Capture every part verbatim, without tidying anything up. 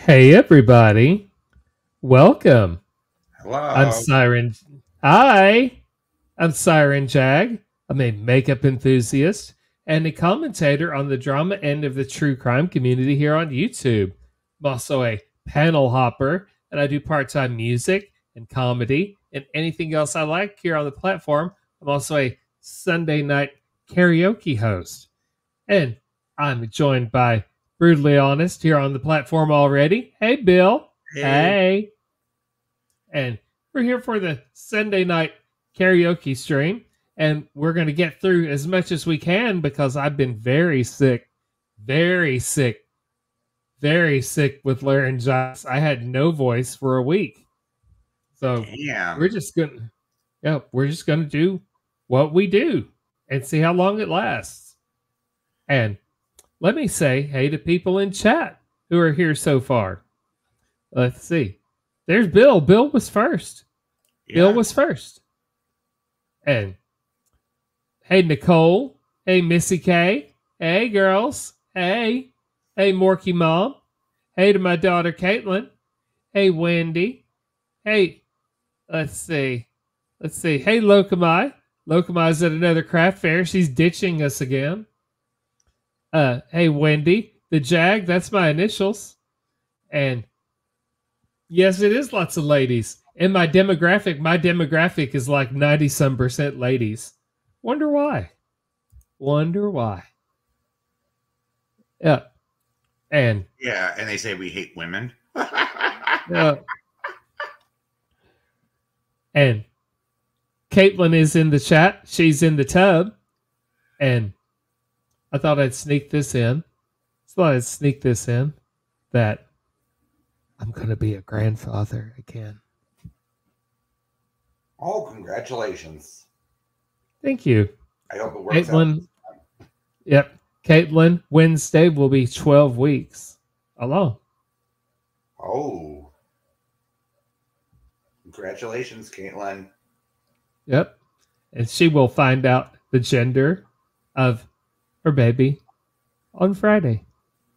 Hey everybody, welcome. I'm Hello. Siren. Hi, I'm Siren Jag. I'm a makeup enthusiast and a commentator on the drama end of the true crime community here on YouTube. I'm also a panel hopper, and I do part-time music and comedy and anything else I like here on the platform. I'm also a Sunday night karaoke host, and I'm joined by Brutally Honest here on the platform already. Hey, Bill. Hey. Hey. And we're here for the Sunday night karaoke stream. And we're going to get through as much as we can because I've been very sick, very sick, very sick with laryngitis. I had no voice for a week. So Damn. we're just going to, yeah, we're just going to do what we do and see how long it lasts. And let me say hey to people in chat who are here so far. Let's see. There's Bill. Bill was first. Yeah. Bill was first. And hey, Nicole. Hey, Missy K. Hey, girls. Hey. Hey, Morky Mom. Hey to my daughter, Caitlin. Hey, Wendy. Hey, let's see. Let's see. Hey, Lokamai. Lokamai's at another craft fair. She's ditching us again. Uh, hey, Wendy, the Jag, that's my initials. And yes, it is lots of ladies. In my demographic, my demographic is like ninety some percent ladies. Wonder why. Wonder why. Yeah. And yeah, and they say we hate women. uh, and Caitlin is in the chat. She's in the tub. And I thought I'd sneak this in. I thought I'd sneak this in that I'm going to be a grandfather again. Oh, congratulations. Thank you. I hope it works Caitlin, out. Yep. Caitlin, Wednesday will be twelve weeks alone. Oh. Congratulations, Caitlin. Yep. And she will find out the gender of her baby on Friday.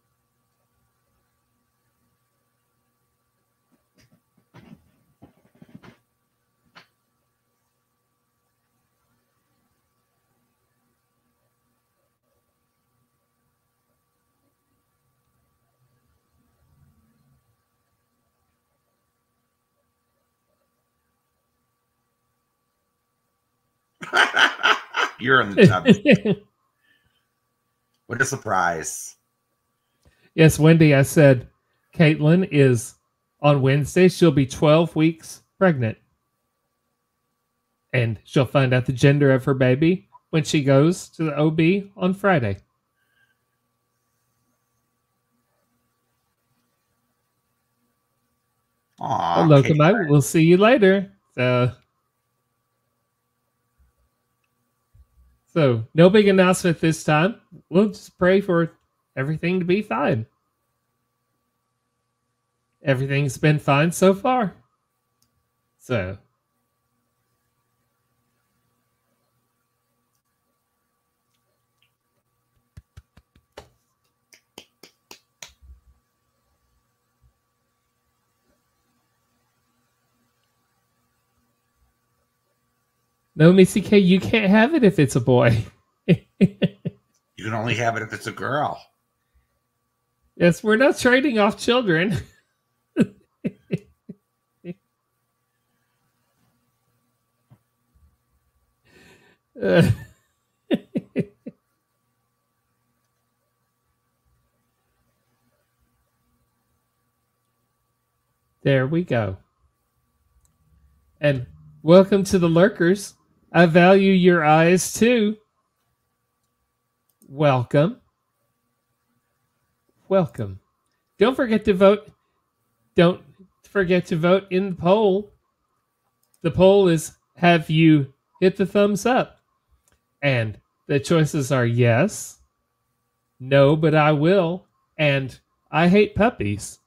You're in the tub. What a surprise. Yes, Wendy, I said Caitlin is on Wednesday. She'll be twelve weeks pregnant. And she'll find out the gender of her baby when she goes to the O B on Friday. Aw, Well, Lokomite, we'll see you later. So, so, no big announcement this time. We'll just pray for everything to be fine. Everything's been fine so far. So, no, Missy K, you can't have it if it's a boy. You can only have it if it's a girl. Yes, we're not trading off children. uh, there we go. And welcome to the lurkers. I value your eyes too. Welcome. Welcome. Don't forget to vote. Don't forget to vote in the poll. The poll is, have you hit the thumbs up? And the choices are yes, no, but I will, and I hate puppies.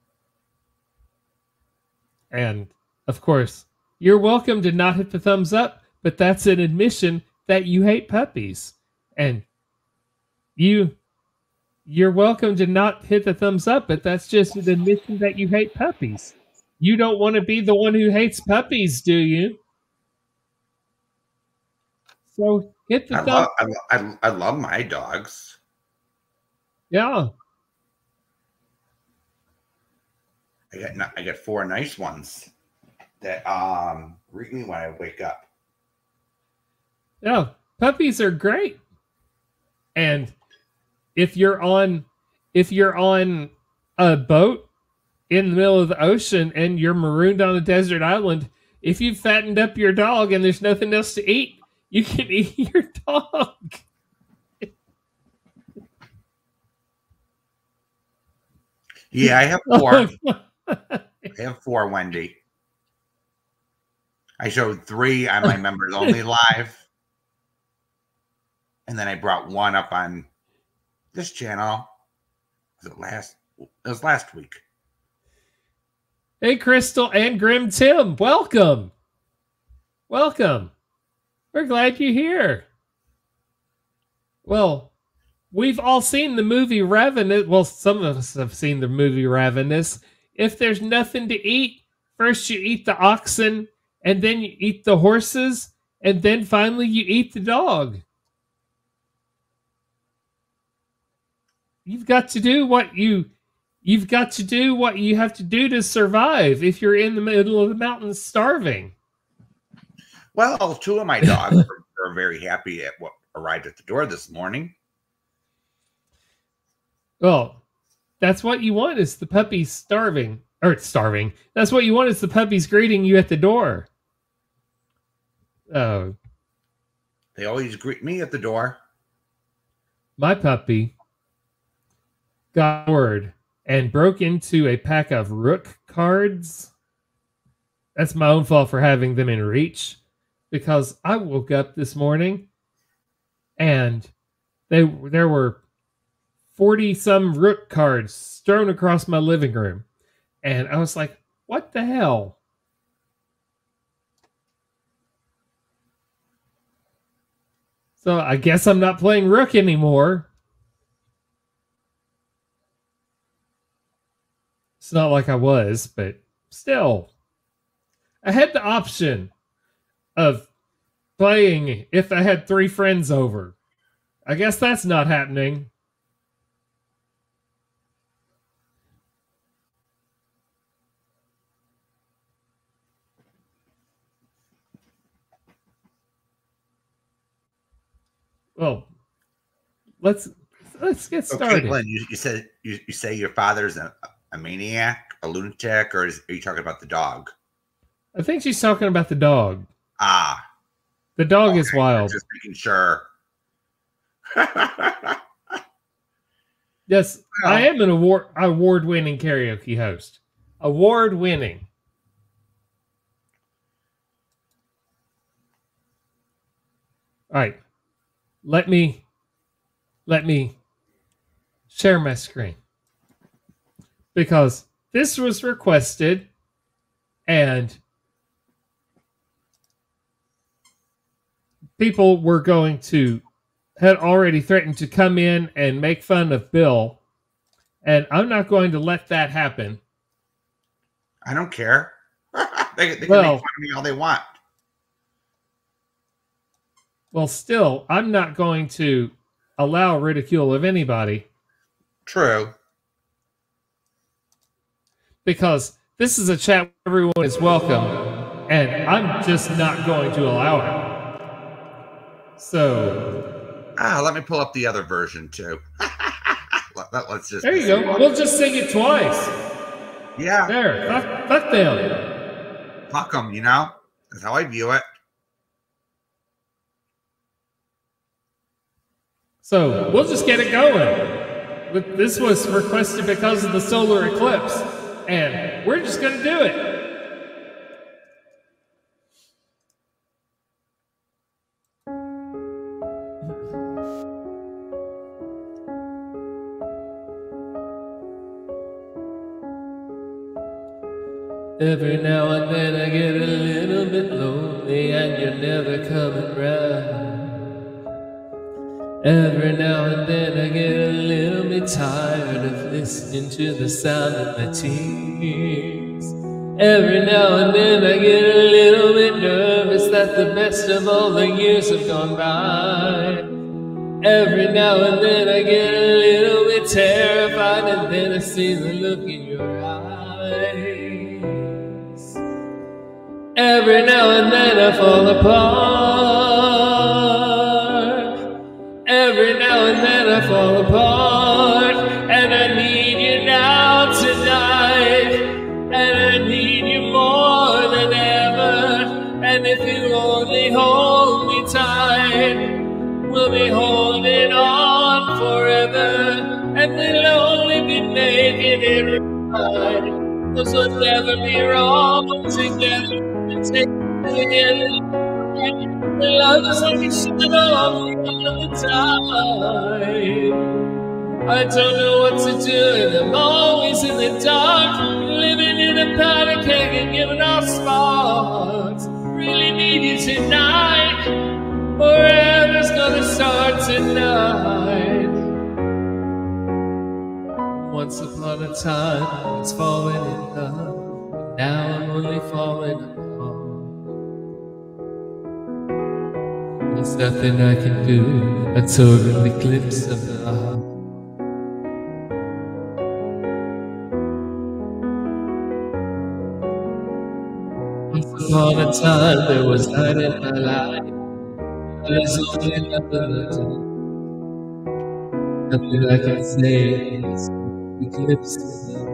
And, of course, you're welcome to not hit the thumbs up, but that's an admission that you hate puppies. And you you're welcome to not hit the thumbs up, but that's just an admission that you hate puppies. You don't want to be the one who hates puppies, do you? So hit the I thumb. love I, lo- I, I love my dogs. Yeah. I got n- I got four nice ones that um greet me when I wake up. Yeah. Puppies are great. And if you're on if you're on a boat in the middle of the ocean and you're marooned on a desert island, if you've fattened up your dog and there's nothing else to eat, you can eat your dog. Yeah, I have four. I have four, Wendy. I showed three on my members only live. And then I brought one up on this channel. Was it last it was last week. Hey, Crystal and Grim Tim, welcome. Welcome. We're glad you're here. Well, we've all seen the movie Ravenous. Well, some of us have seen the movie Ravenous. If there's nothing to eat, first you eat the oxen, and then you eat the horses, and then finally you eat the dog. You've got to do what you you've got to do what you have to do to survive if you're in the middle of the mountains starving. Well, two of my dogs were, were very happy at what arrived at the door this morning. Well, that's what you want is the puppies starving. Or starving. That's what you want is the puppies greeting you at the door. Oh. They always greet me at the door. My puppy got word and broke into a pack of rook cards. That's my own fault for having them in reach, because I woke up this morning and they there were forty some rook cards strewn across my living room, and I was like, what the hell? So I guess I'm not playing rook anymore. It's not like I was, but still. I had the option of playing if I had three friends over. I guess that's not happening. Well, let's let's get started. Okay, Glenn, you, you said you, you say your father's a, a maniac, a lunatic, or is, are you talking about the dog? I think she's talking about the dog. Ah, the dog okay, is wild. Just making sure. Yes, well, I am an award award winning karaoke host. Award winning. All right. Let me let me share my screen, because this was requested and people were going to had already threatened to come in and make fun of Bill, and I'm not going to let that happen. I don't care. they they can well, make fun of me all they want. Well, still, I'm not going to allow ridicule of anybody. True. Because this is a chat where everyone is welcome, and I'm just not going to allow it. So... Ah, let me pull up the other version, too. let, let's just... There you go. We'll just sing it twice. Yeah. There. Fuck, fuck them. Fuck them, you know? That's how I view it. So, we'll just get it going. This was requested because of the solar eclipse, and we're just going to do it. Every now and then I get a little bit lonely and you're never coming round. Every now and then I get a little bit tired of listening to the sound of my tears. Every now and then I get a little bit nervous that the best of all the years have gone by. Every now and then I get a little bit terrified, and then I see the look in your eyes. Every now and then I fall apart. Every now and then I fall apart, and I need you now tonight, and I need you more than ever. And if you only hold me tight, we'll be holding on forever, and we'll only be making it right. Cause we'll never be wrong together. And take it. Love is like a shadow all the time. I don't know what to do, and I'm always in the dark, living in a powder keg and giving off sparks. Really need you tonight. Forever's gonna start tonight. Once upon a time I was falling in love, but now I'm only falling apart. There's nothing I can do, a total eclipse of the heart. Once upon a time there was light in my life. There's only nothing to do. Nothing I can say is eclipse of the heart.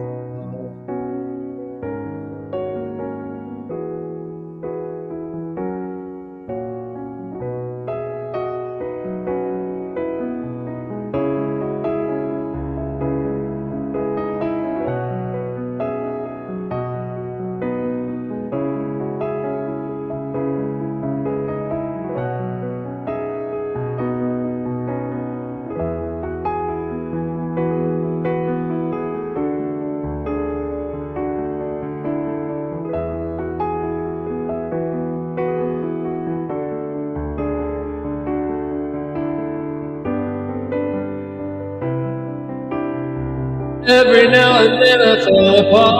Every now and then I fall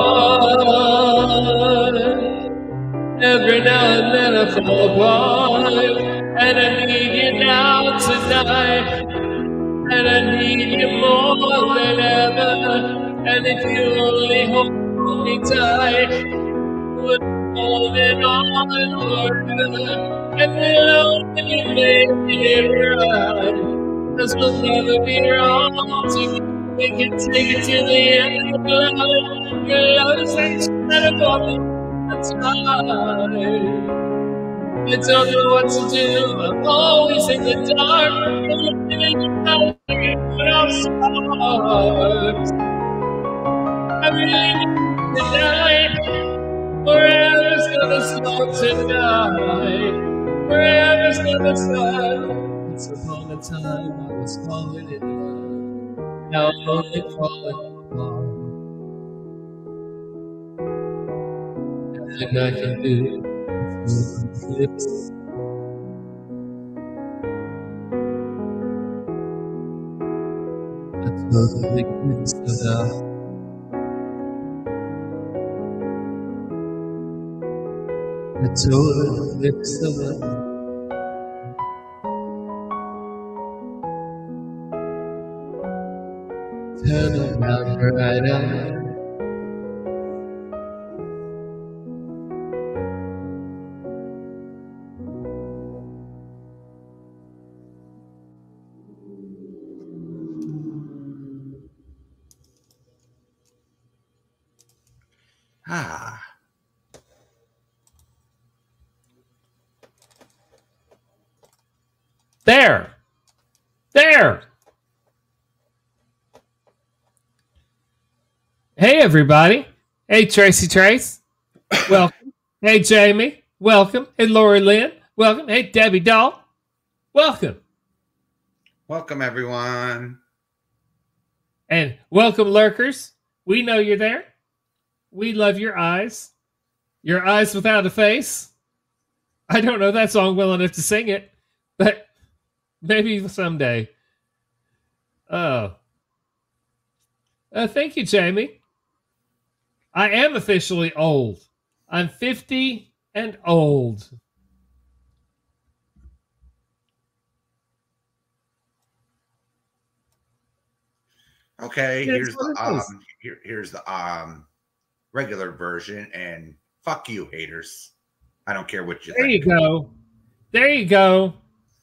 apart. Every now and then I fall apart, and I need you now tonight, and I need you more than ever. And if you only hold me tight, we're holding on forever, and we'll only be making it right. Cause we'll never be wrong together. We can take it to the end of the line. Your love is like a shadow of the time. I don't know what to do. I'm always in the dark. I'm looking in the dark, but I'm stars. I really need you tonight. Forever's gonna start tonight. Forever's gonna start. Once upon a time I was falling in love. Now I'm only falling apart. Nothing I can do is eclipse. A total eclipse of the heart. A total eclipse of the heart. Turn around right eye. Ah. There. There. Hey, everybody. Hey, Tracy Trace. Welcome. Hey, Jamie. Welcome. Hey, Lori Lynn. Welcome. Hey, Debbie Doll. Welcome. Welcome, everyone. And welcome, lurkers. We know you're there. We love your eyes. Your eyes without a face. I don't know that song well enough to sing it, but maybe someday. Oh. Uh, thank you, Jamie. I am officially old. I'm fifty and old. Okay, That's here's the what it is. um here, here's the um regular version, and fuck you, haters. I don't care what you There think. you go. There you go.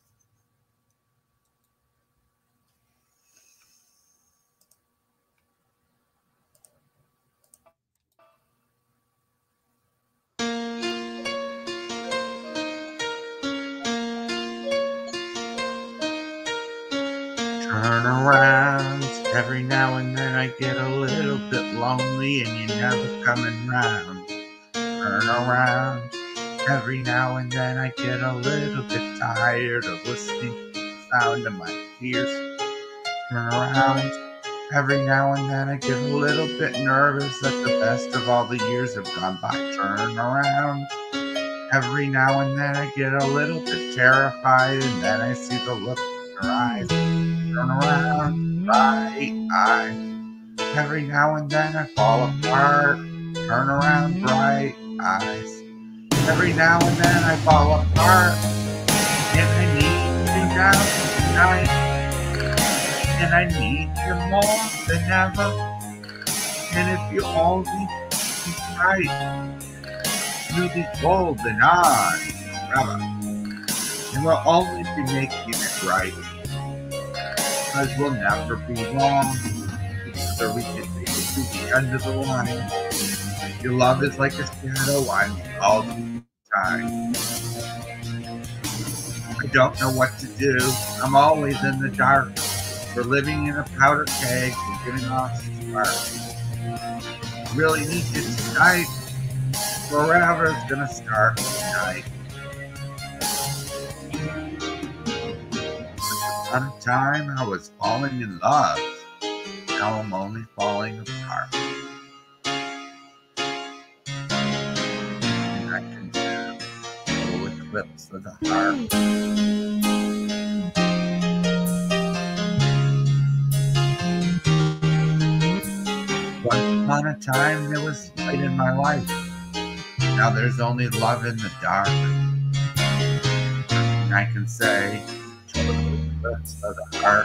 Turn around. Every now and then I get a little bit lonely and you're never coming round. Turn around. Every now and then I get a little bit tired of listening to the sound of my tears. Turn around. Every now and then I get a little bit nervous that the best of all the years have gone by. Turn around. Every now and then I get a little bit terrified and then I see the look in your eyes. Turn around, bright eyes. Every now and then I fall apart. Turn around, bright eyes. Every now and then I fall apart. And I need you now tonight. And I need you more than ever. And if you only be right, you'll be golden on forever. And we'll only be making it right. Because we'll never be wrong. Together we can make it to the end of the line. Your love is like a shadow on me all the time. I don't know what to do. I'm always in the dark. We're living in a powder keg and getting off sparks. I really need you tonight. Forever's gonna start tonight. Once upon a time I was falling in love. Now I'm only falling apart. And I can do little eclipse of the heart. Once upon a time there was light in my life. Now there's only love in the dark. And I can say, total eclipse of the heart.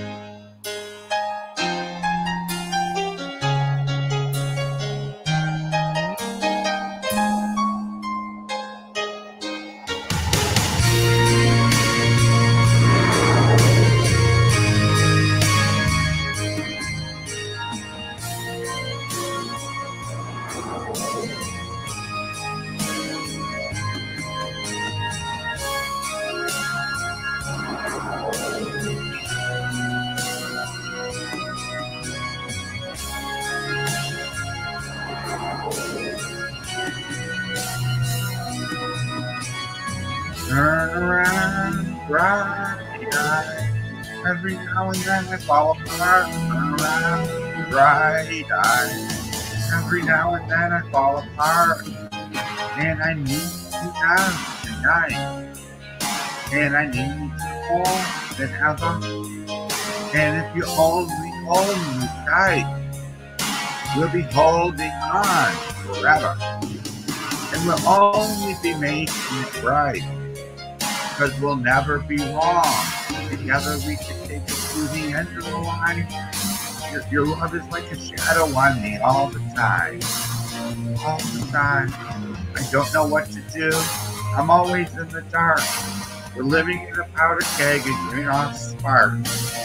Turn around, bright eye. Every now and then I fall apart. Turn around, bright eye. Every now and then I fall apart. And I need you now tonight. And I need you more than ever. And if you only hold me tight, we'll be holding on forever. And we'll only be making it right. Because we'll never be wrong. Together we can take it to the end of the line. Your, your love is like a shadow on me all the time. All the time. I don't know what to do. I'm always in the dark. We're living in a powder keg and giving off sparks.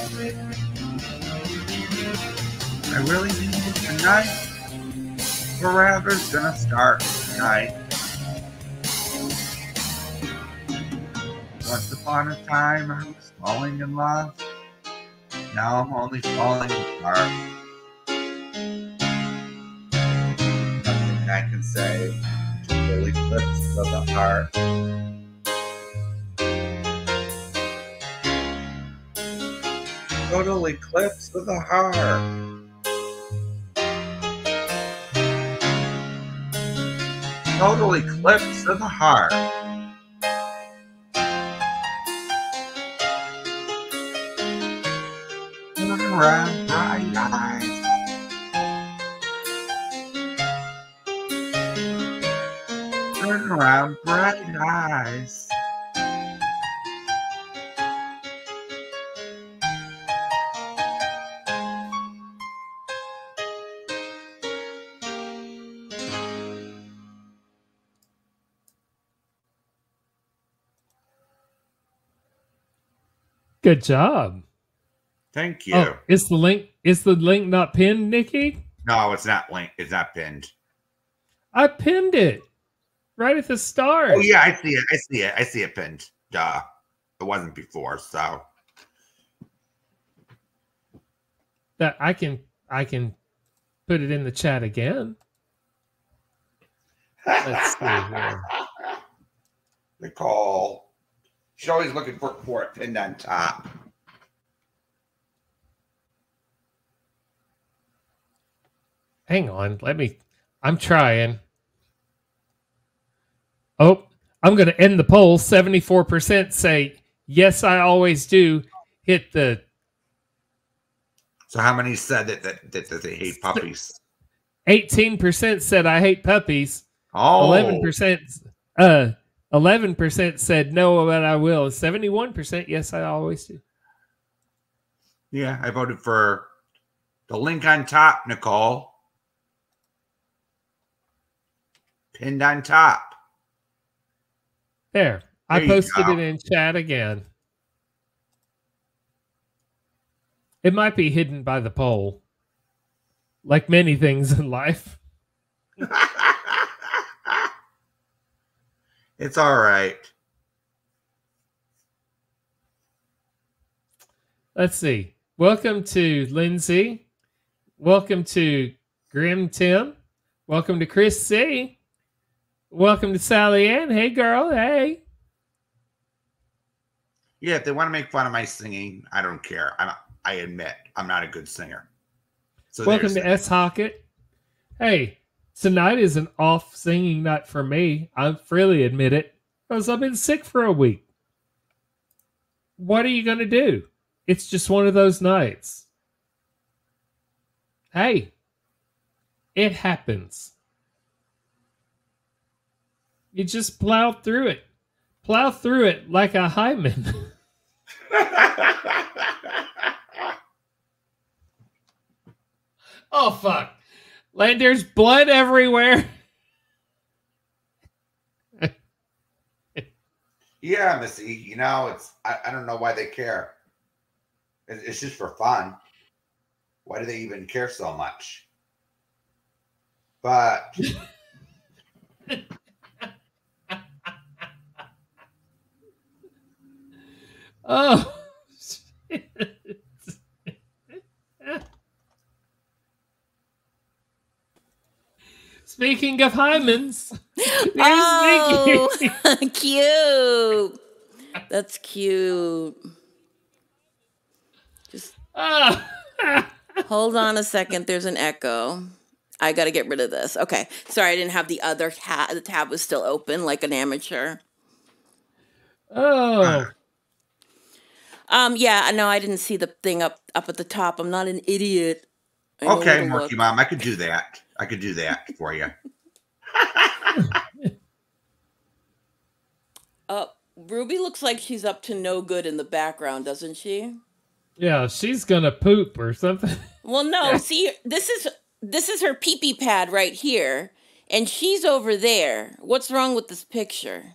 I really need you tonight. Forever's gonna start tonight. Once upon a time, I was falling in love. Now I'm only falling apart. Nothing I can say to really eclipse of the heart. Total eclipse of the heart. Total eclipse of the heart. around, bright eyes. Turn around, bright eyes. Good job. Thank you. Oh, is the link is the link not pinned, Nikki? No, it's not linked. It's not pinned. I pinned it right at the start. Oh yeah, I see it. I see it. I see it pinned. Duh. It wasn't before, so That I can I can put it in the chat again. Let's see here. Nicole. She's always looking for, for it pinned on top. Hang on, let me. I'm trying. Oh, I'm going to end the poll. seventy-four percent say yes, I always do. Hit the. So how many said that that, that, that they hate puppies? eighteen percent said I hate puppies. Oh. eleven percent. Uh. eleven percent said no, but I will. seventy-one percent yes, I always do. Yeah, I voted for the link on top, Nicole. Pinned on top. There. I There you posted go. it in chat again. It might be hidden by the poll. Like many things in life. It's all right. Let's see. Welcome to Lindsay. Welcome to Grim Tim. Welcome to Chris C. Welcome to Sally Ann. Hey, girl. Hey. Yeah, if they want to make fun of my singing, I don't care. I'm, I admit I'm not a good singer. So Welcome to that. S. Hockett. Hey, tonight is an off singing night for me. I freely admit it because I've been sick for a week. What are you going to do? It's just one of those nights. Hey, it happens. You just plow through it. Plow through it like a hymen. Oh, fuck. Land, there's blood everywhere. Yeah, Missy. You know, it's I, I don't know why they care. It, it's just for fun. Why do they even care so much? But Oh, shit. Speaking of hymens, oh, cute. That's cute. Just oh. hold on a second. There's an echo. I got to get rid of this. Okay. Sorry, I didn't have the other tab. The tab was still open like an amateur. Oh. Um, yeah, no, I didn't see the thing up up at the top. I'm not an idiot. I know where okay, to Murky look. Mom, I could do that. I could do that for you. Uh, Ruby looks like she's up to no good in the background, doesn't she? Yeah, she's gonna poop or something. Well, no. See, this is this is her pee-pee pad right here, and she's over there. What's wrong with this picture?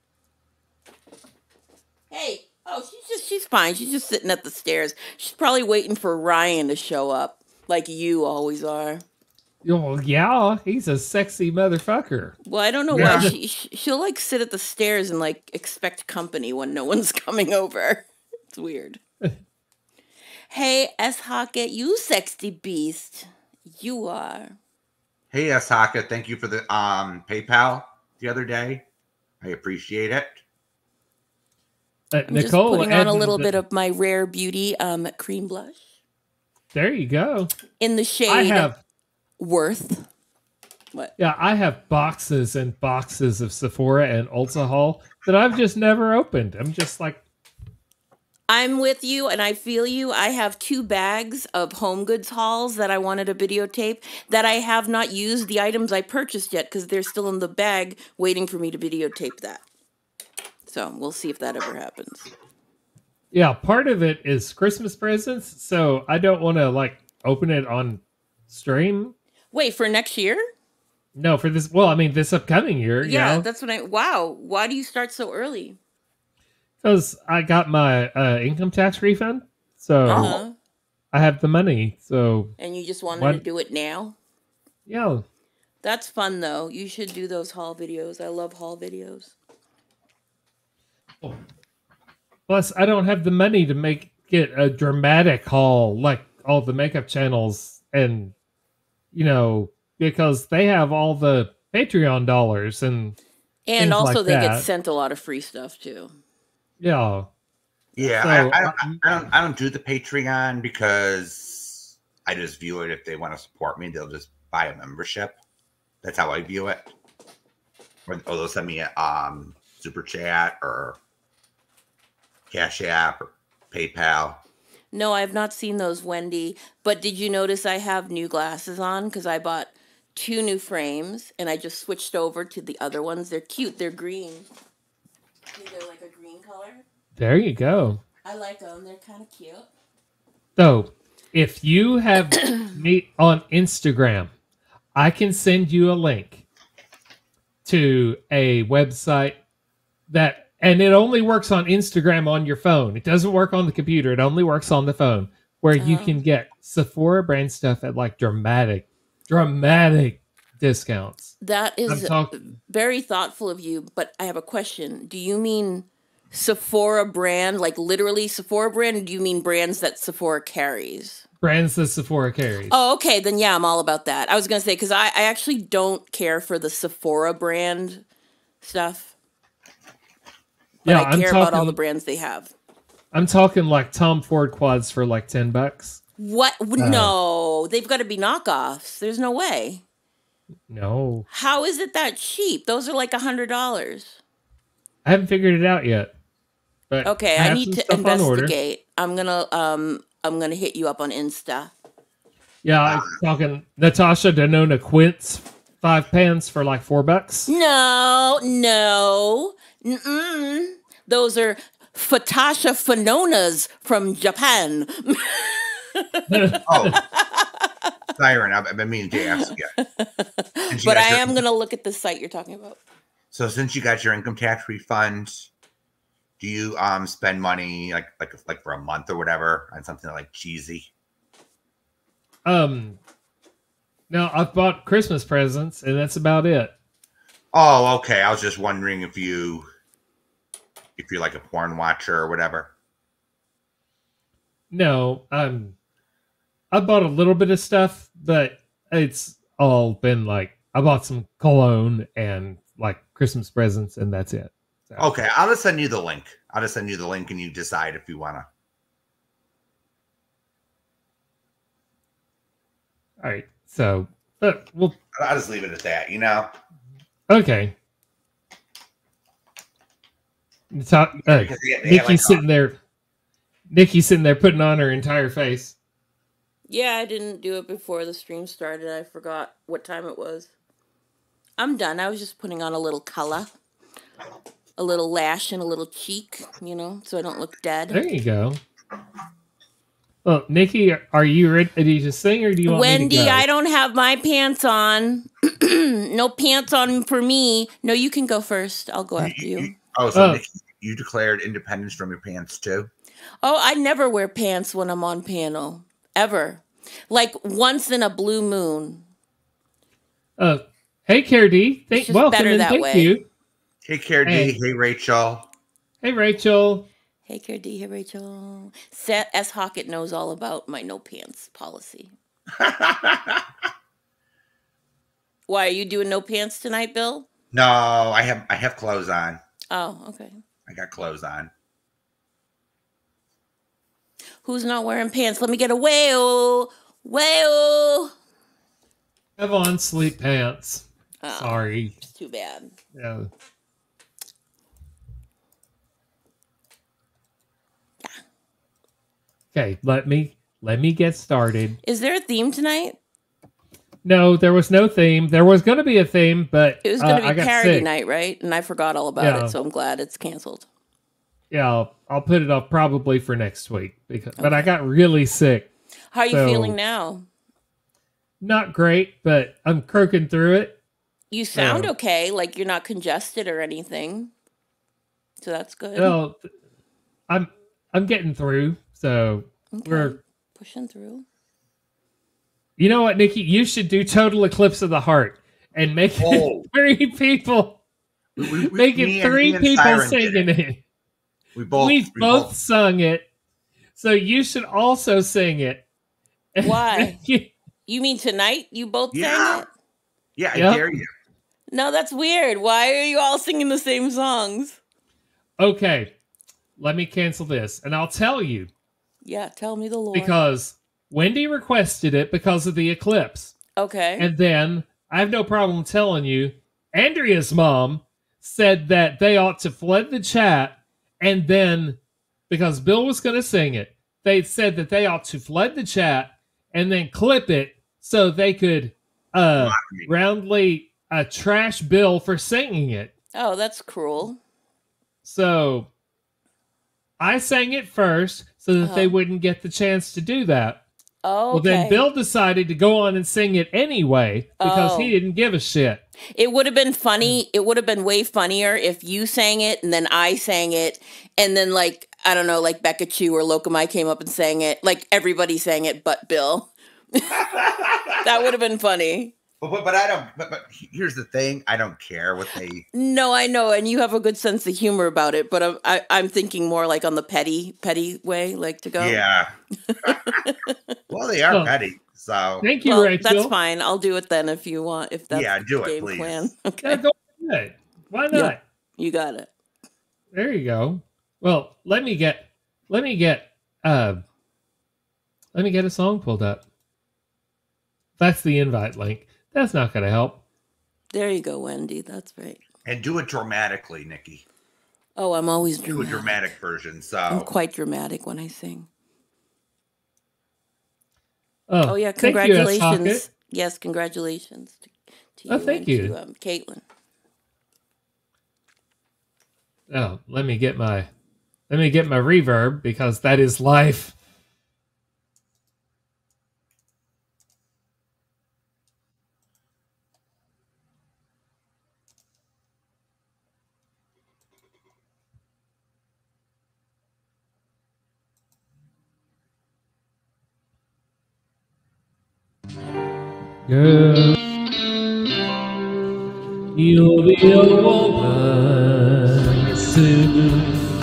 Hey, oh, she's just she's fine. She's just sitting at the stairs. She's probably waiting for Ryan to show up, like you always are. Oh, yeah, he's a sexy motherfucker. Well, I don't know Yeah. why she she'll like sit at the stairs and like expect company when no one's coming over. It's weird. Hey, S. Hockett, you sexy beast. You are. Hey, Asaka, thank you for the um PayPal the other day. I appreciate it. Uh, I'm Nicole, just putting on a adding little the- bit of my Rare Beauty um cream blush There you go. in the shade I have, Worth. What? yeah, I have boxes and boxes of Sephora and Ulta Haul that I've just never opened. I'm just like, I'm with you and I feel you. I have two bags of home goods hauls that I wanted to videotape that I have not used the items I purchased yet because they're still in the bag waiting for me to videotape that. So we'll see if that ever happens. Yeah, part of it is Christmas presents, so I don't want to like open it on stream. Wait, for next year? No, for this. Well, I mean, this upcoming year. Yeah, Yeah, that's what I. Wow, why do you start so early? because I got my uh, income tax refund, so Uh huh. I have the money. So And you just wanted to what? do it now? Yeah. That's fun though. You should do those haul videos. I love haul videos. Plus, I don't have the money to make it a dramatic haul like all the makeup channels, and you know, because they have all the Patreon dollars and And things also, like they get that. sent a lot of free stuff too. Yeah. Yeah, So, I, I, uh, don't, I don't. I don't do the Patreon because I just view it. If they want to support me, they'll just buy a membership. That's how I view it. Or, or they'll send me a um, super chat or Cash App or PayPal. No, I've not seen those, Wendy. But did you notice I have new glasses on? Because I bought two new frames and I just switched over to the other ones. They're cute. They're green. They're like a green color. there you go. I like them. They're kind of cute. So, if you have me on Instagram, I can send you a link to a website that, and it only works on Instagram on your phone. It doesn't work on the computer. It only works on the phone, where you Uh-huh. can get Sephora brand stuff at like dramatic, dramatic discounts. That I'm is talking very thoughtful of you, but I have a question. Do you mean Sephora brand, like literally Sephora brand, or do you mean brands that Sephora carries? brands that Sephora carries. Oh, okay. Then yeah, I'm all about that. I was going to say, because I, I actually don't care for the Sephora brand stuff, but yeah, I I'm care talking. about all the brands they have. I'm talking like Tom Ford quads for like ten bucks. What? No, they've got to be knockoffs. There's no way. No, How is it that cheap? Those are like a hundred dollars. I haven't figured it out yet. But Okay, I, I have need some to stuff on order. investigate. I'm gonna um I'm gonna hit you up on Insta. Yeah, I'm talking Natasha Denona Quince five pans for like four bucks. No, no, mm-mm. Those are Fatasha Fanonas from Japan. Oh, Siren, I've, I've been meaning to ask you. Since you But got I your- am gonna look at the site you're talking about. So since you got your income tax refund, do you um spend money like like like for a month or whatever on something like cheesy? Um, now I've bought Christmas presents, and that's about it. Oh, okay. I was just wondering if you if you're like a porn watcher or whatever. No, um, I bought a little bit of stuff, but it's all been like I bought some cologne and like Christmas presents, and that's it. So, Okay, I'll just send you the link. I'll just send you the link, and you decide if you wanna. all right. So, but we'll I'll just leave it at that. You know. okay. Talk, uh, Because they- they have, Nikki's like, sitting there. Nikki's sitting there putting on her entire face. Yeah, I didn't do it before the stream started. I forgot what time it was. I'm done. I was just putting on a little color, a little lash and a little cheek, you know, so I don't look dead. There you go. Well, Nikki, are you ready to sing, or do you want Wendy, me to go? I don't have my pants on. No pants on for me. No, you can go first. I'll go after you. Oh, so Oh. Nikki, you declared independence from your pants too? Oh, I never wear pants when I'm on panel. Ever. Like once in a blue moon. Uh, hey, Care D. Thank, just welcome better and that thank way. you. Hey, Care D. Hey. Hey, Rachel. Hey, Rachel. Hey, K D. Hey, Rachel. Seth S. Hockett knows all about my no pants policy. Why, are you doing no pants tonight, Bill? No, I have I have clothes on. Oh, okay. I got clothes on. Who's not wearing pants? Let me get a whale. Whale. Have on sleep pants. Oh, Sorry. it's too bad. Yeah. Okay, let me let me get started. Is there a theme tonight? No, there was no theme. There was going to be a theme, but It was uh, going to I be got parody sick. night, right? And I forgot all about Yeah. it, so I'm glad it's canceled. Yeah, I'll, I'll put it off probably for next week because, but I Okay. got really sick. How are you So- feeling now? Not great, but I'm croaking through it. You sound So- okay, like you're not congested or anything. So that's good. Well, I'm I'm getting through. So Okay. we're Pushing through. You know what, Nikki? You should do Total Eclipse of the Heart and make Oh. it three people. We, we, Make me it and- three me and people Siren did singing it. it. We both. We've we both, sung it. So you should also sing it. Why? You mean tonight? You both Yeah. sang it? Yeah, I Yep. dare you. No, that's weird. Why are you all singing the same songs? Okay, let me cancel this. And I'll tell you, Yeah, tell me the Lord. because Wendy requested it because of the eclipse. Okay. And then, I have no problem telling you, Andrea's mom said that they ought to flood the chat, and then, because Bill was going to sing it, they said that they ought to flood the chat and then clip it so they could uh, roundly uh, trash Bill for singing it. Oh, that's cruel. So I sang it first so that Uh-huh. they wouldn't get the chance to do that. Oh, Well, then okay. Bill decided to go on and sing it anyway because Oh. he didn't give a shit. It would have been funny. It would have been way funnier if you sang it and then I sang it. And then, like, I don't know, like Becca Chu or Locomai came up and sang it. Like, everybody sang it but Bill. That would have been funny. But, but but I don't. But, but here's the thing: I don't care what they. No, I know. And you have a good sense of humor about it. But I'm, I, I'm thinking more like on the petty, petty way, like to go. Yeah. Well, they are Oh. petty, so Thank you, Well, Rachel. that's fine. I'll do it then if you want. If that's Yeah, do the it, game please. plan. Yeah, Okay. go ahead. Why not? Yeah. You got it. There you go. Well, let me get let me get uh let me get a song pulled up. That's the invite link. That's not gonna help. There you go, Wendy. That's right. and do it dramatically, Nikki. Oh, I'm always Do a dramatic. dramatic version. I'm So quite dramatic when I sing. Oh, Oh yeah, thank you, S. Hockett. congratulations. Yes, congratulations to, to you Oh, thank and you. to um, Caitlin. Oh, let me get my let me get my reverb because that is life. Girl, you'll be a woman soon.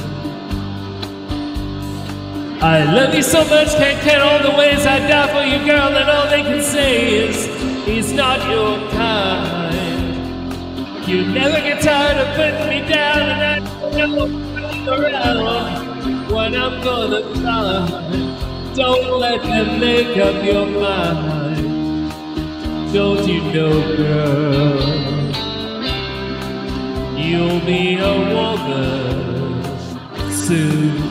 I love you so much, can't count all the ways I die for you, girl, and all they can say is he's not your kind. You never get tired of putting me down, and I don't know around when I'm gonna cry. Don't let them make up your mind. Don't you know, girl, you'll be a woman soon.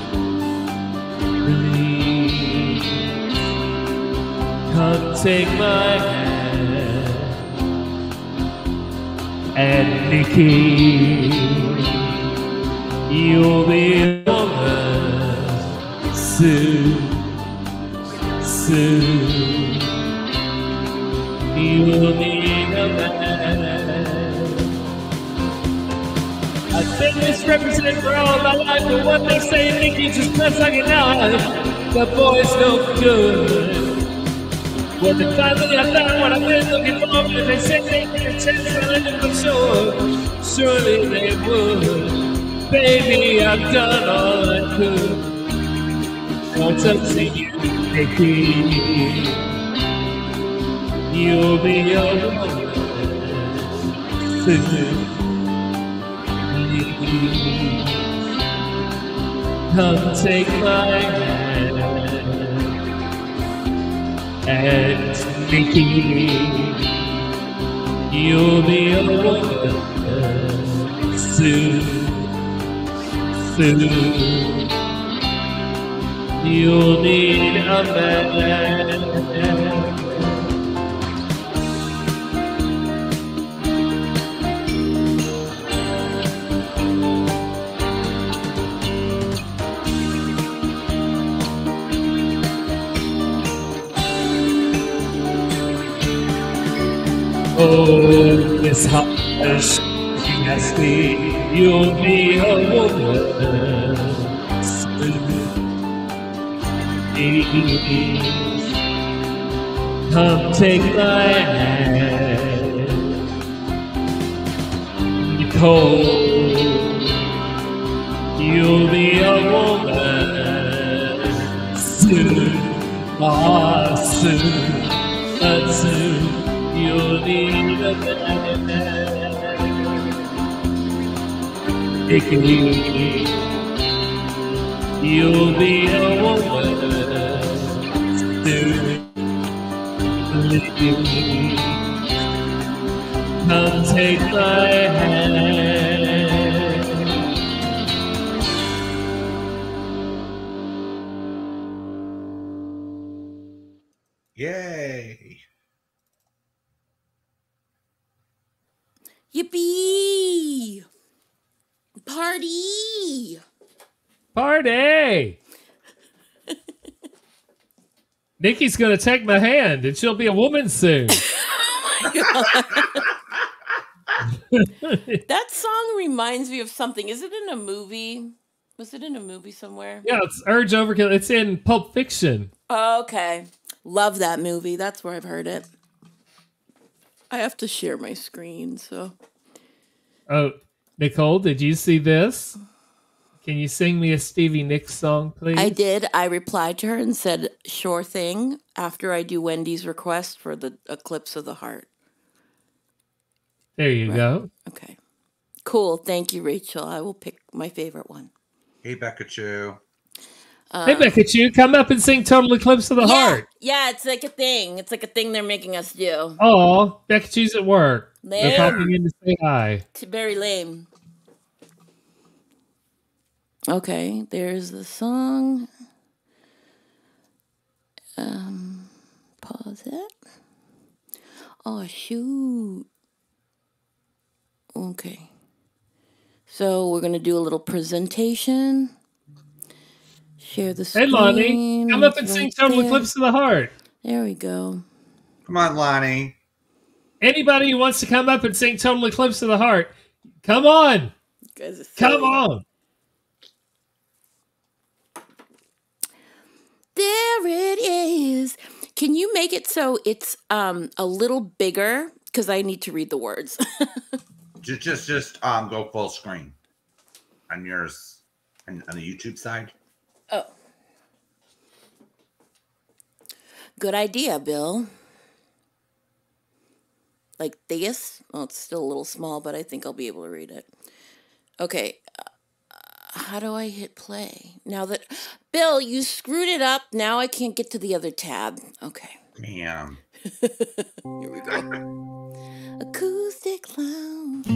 Please come take my hand, and Nikki, you'll be a woman soon, soon. You'll be a man. I've been misrepresented for all my life, but what they say, Nikki, just cuts like a knife. The boy's no good. Well, the finally I found what I've been looking for, but if they said they get a chance to let it for sure, surely they would. Baby, I've done all I could. What's up to you, Nikki? You'll be a woman soon. Please come take my hand, and Nikki, you'll be a woman soon, soon. you'll need a man. Oh, Miss Hush, yes, you'll be a woman soon. Come take my hand, Nicole. You'll be a woman soon, ah, soon, but soon. You'll need a man, Dickie. You'll be a woman soon. Come take my hand. Yay! Yippee! Party! Party! Nikki's gonna take my hand and she'll be a woman soon. That song reminds me of something. Is it in a movie? Was it in a movie somewhere? Yeah, it's Urge Overkill. It's in Pulp Fiction. Oh, okay. Love that movie. That's where I've heard it. I have to share my screen, so. Oh, Nicole, did you see this? Can you sing me a Stevie Nicks song, please? I did. I replied to her and said, sure thing, after I do Wendy's request for the Eclipse of the Heart. There you Right. go. Okay. Cool. Thank you, Rachel. I will pick my favorite one. Hey, Becca Chu. Uh, Hey, Becca Chu, come up and sing Total Eclipse of the yeah, Heart. yeah, it's like a thing. It's like a thing they're making us do. Oh, Becca Chu's at work. They're There. popping in to say hi. It's very lame. Okay, there's the song. Um, pause it. Oh, shoot. Okay. So we're going to do a little presentation. Share the screen. Hey, Lonnie, come up and It's sing right Total there. Eclipse of the Heart. There we go. Come on, Lonnie. Anybody who wants to come up and sing Total Eclipse of the Heart, come on. You guys are Come silly. on. There it is. Can you make it so it's um a little bigger? Because I need to read the words. Just, just, just um, go full screen on yours, on, on the YouTube side. Oh. Good idea, Bill. Like this? Well, it's still a little small, but I think I'll be able to read it. Okay. Uh, how do I hit play? Now that... Bill, you screwed it up. Now I can't get to the other tab. Okay. Damn. Here we go. Acoustic lounge.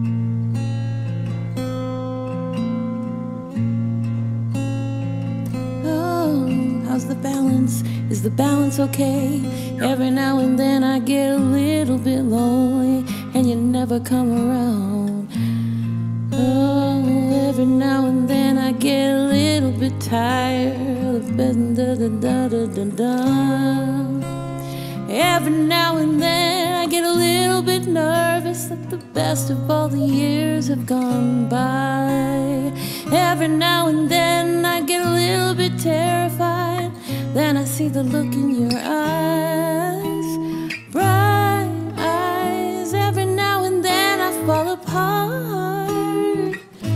Oh, how's the balance? Is the balance okay? Every now and then I get a little bit lonely, and you never come around. Oh, every now and then I get a little bit tired of da da da da da da. Every now and then I get a little bit nervous that the best of all the years have gone by. Every now and then I get a little bit terrified. Then I see the look in your eyes, bright eyes. Every now and then I fall apart.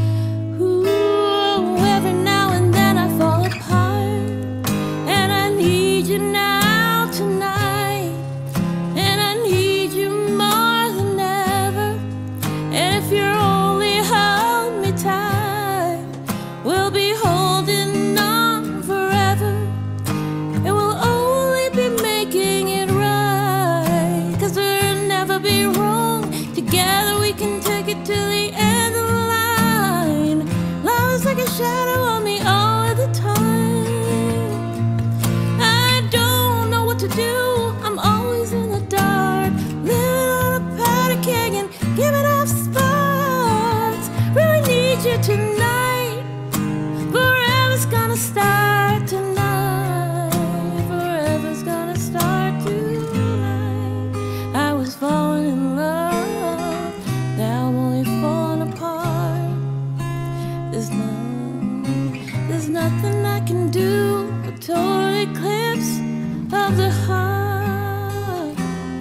Ooh, every now and then I fall apart. And I need you now tonight. And I need you more than ever. And if you only hold me tight, we'll be holding on forever. It will only be making it right. Cause we'll never be wrong. Together we can take it to the end of the line. Love is like a shadow on me all of the time. gonna start tonight. Forever's gonna start tonight. I was falling in love, now I'm only falling apart. There's no, there's nothing I can do. A total eclipse of the heart.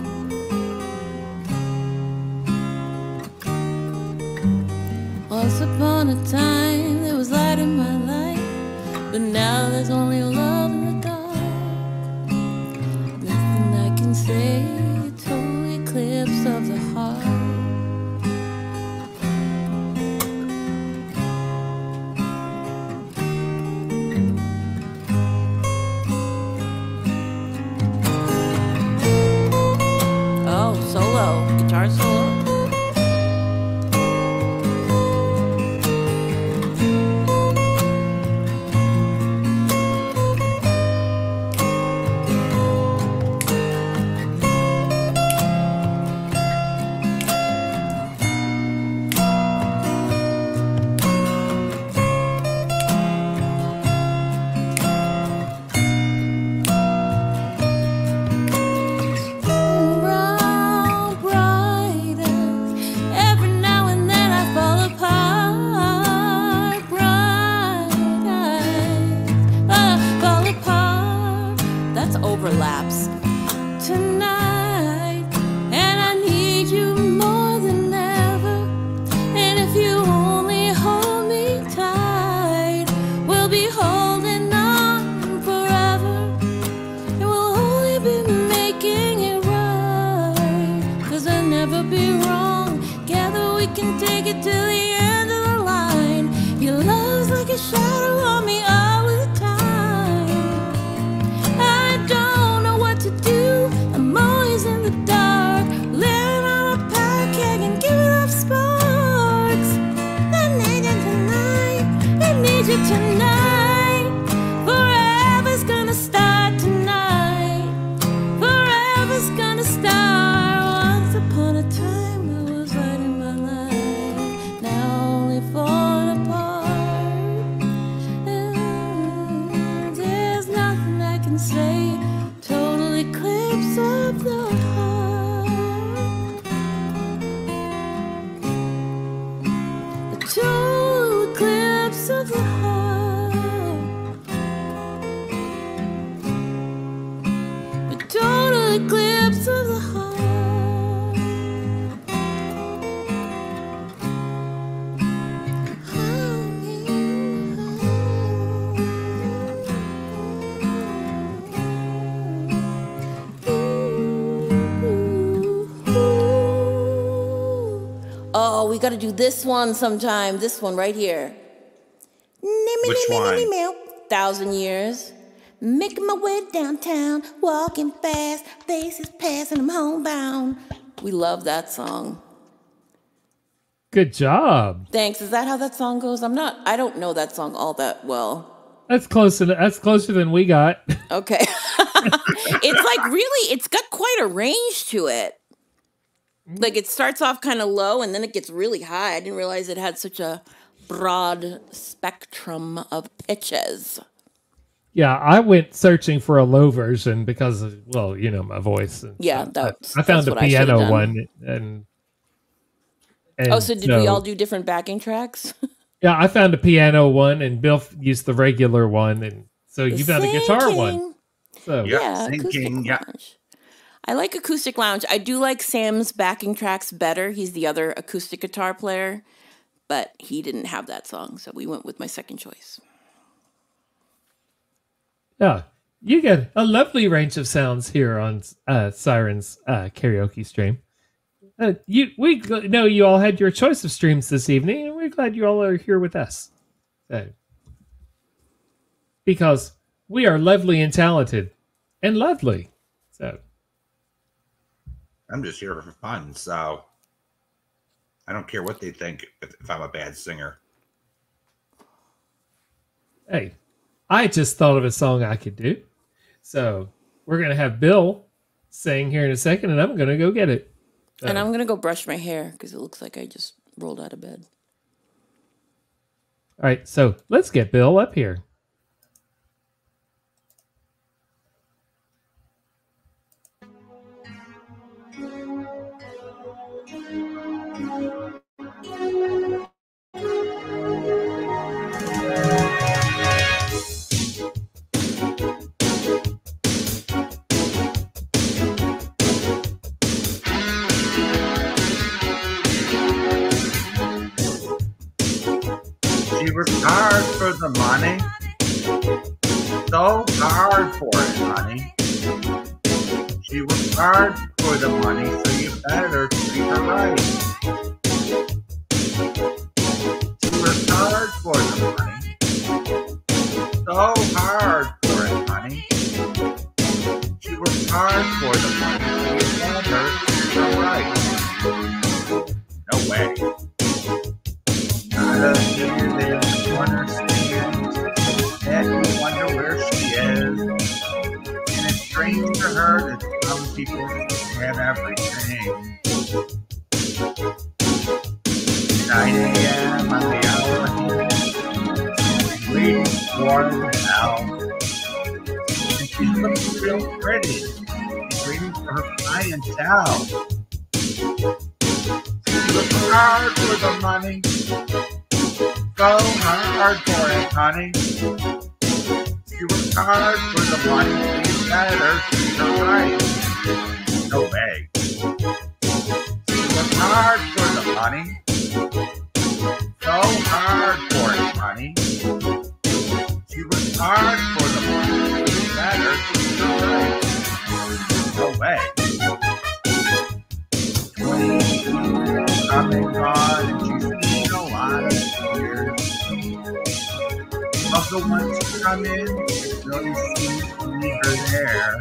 Once upon a time there was light in my life, but now there's only love in the dark. Nothing I can say, a total eclipse of the heart. Oh, solo, guitar solo. Brown, bright eyes. Every now and then I fall apart. Bright eyes, I fall apart. That's overlaps. Tonight, and I need you more than ever. And if you only hold me tight, we'll be holding on forever. And we'll only be making it right. Cause I'll never be wrong. Together we can take it to the end of the line. Your love's like a shadow on me all the time. I don't know what to do. I'm always in the dark, living on a power keg and giving off sparks. I need you tonight. I need you tonight. Forever's gonna start tonight. Forever's gonna start. Once upon a time I was right in my life, now only falling apart. And there's nothing I can say. Total eclipse of the heart. A total eclipse of the heart. A total eclipse of the heart. Oh, we gotta do this one sometime. This one right here. Which one? Thousand years. Making my way downtown, walking fast, faces passing, I'm homebound. We love that song. Good job. Thanks. Is that how that song goes? I'm not, I don't know that song all that well. That's close. To, that's closer than we got. Okay. It's like really, it's got quite a range to it. Like it starts off kind of low and then it gets really high. I didn't realize it had such a broad spectrum of pitches. Yeah, I went searching for a low version because of, well, you know, my voice. And Yeah, so that's, I, I found that's a what I should've piano done. one, and, and Oh, so did we all do different backing tracks? Yeah, I found a piano one, and Bill f- used the regular one, and so you found a guitar one. So Yeah, Yeah, same acoustic king, yeah. lounge. I like acoustic lounge. I do like Sam's backing tracks better. He's the other acoustic guitar player, but he didn't have that song, so we went with my second choice. yeah, you get a lovely range of sounds here on uh, Siren's uh, karaoke stream. Uh, you, we gl- know you all had your choice of streams this evening, and we're glad you all are here with us. So, because we are lovely and talented and lovely. So, I'm just here for fun, so I don't care what they think if, if I'm a bad singer. hey, I just thought of a song I could do. So, we're going to have Bill sing here in a second, and I'm going to go get it. So, And I'm going to go brush my hair because it looks like I just rolled out of bed. all right, so let's get Bill up here. hard for the money. So hard for it, honey. She works hard for the money, so you better treat her right. She works hard for the money. So hard for it, honey. She works hard for the money, so you better treat her right. No way. Not a here, there, corner stands, and you wonder where she is. And it's strange to her that some people have everything. nine a.m. on the hour hand, waiting for the now. And she looks real pretty. She's waiting for her clientele. She looks hard for the money. So hard for it, honey. She works hard for the money, so you better treat her right. No way. She works hard for the money. So hard for it, honey. She works hard for the money, so you better treat her right. No way. twenty years coming on, and she's seen a lot of years. Of the ones who come in, it really seems to leave her there.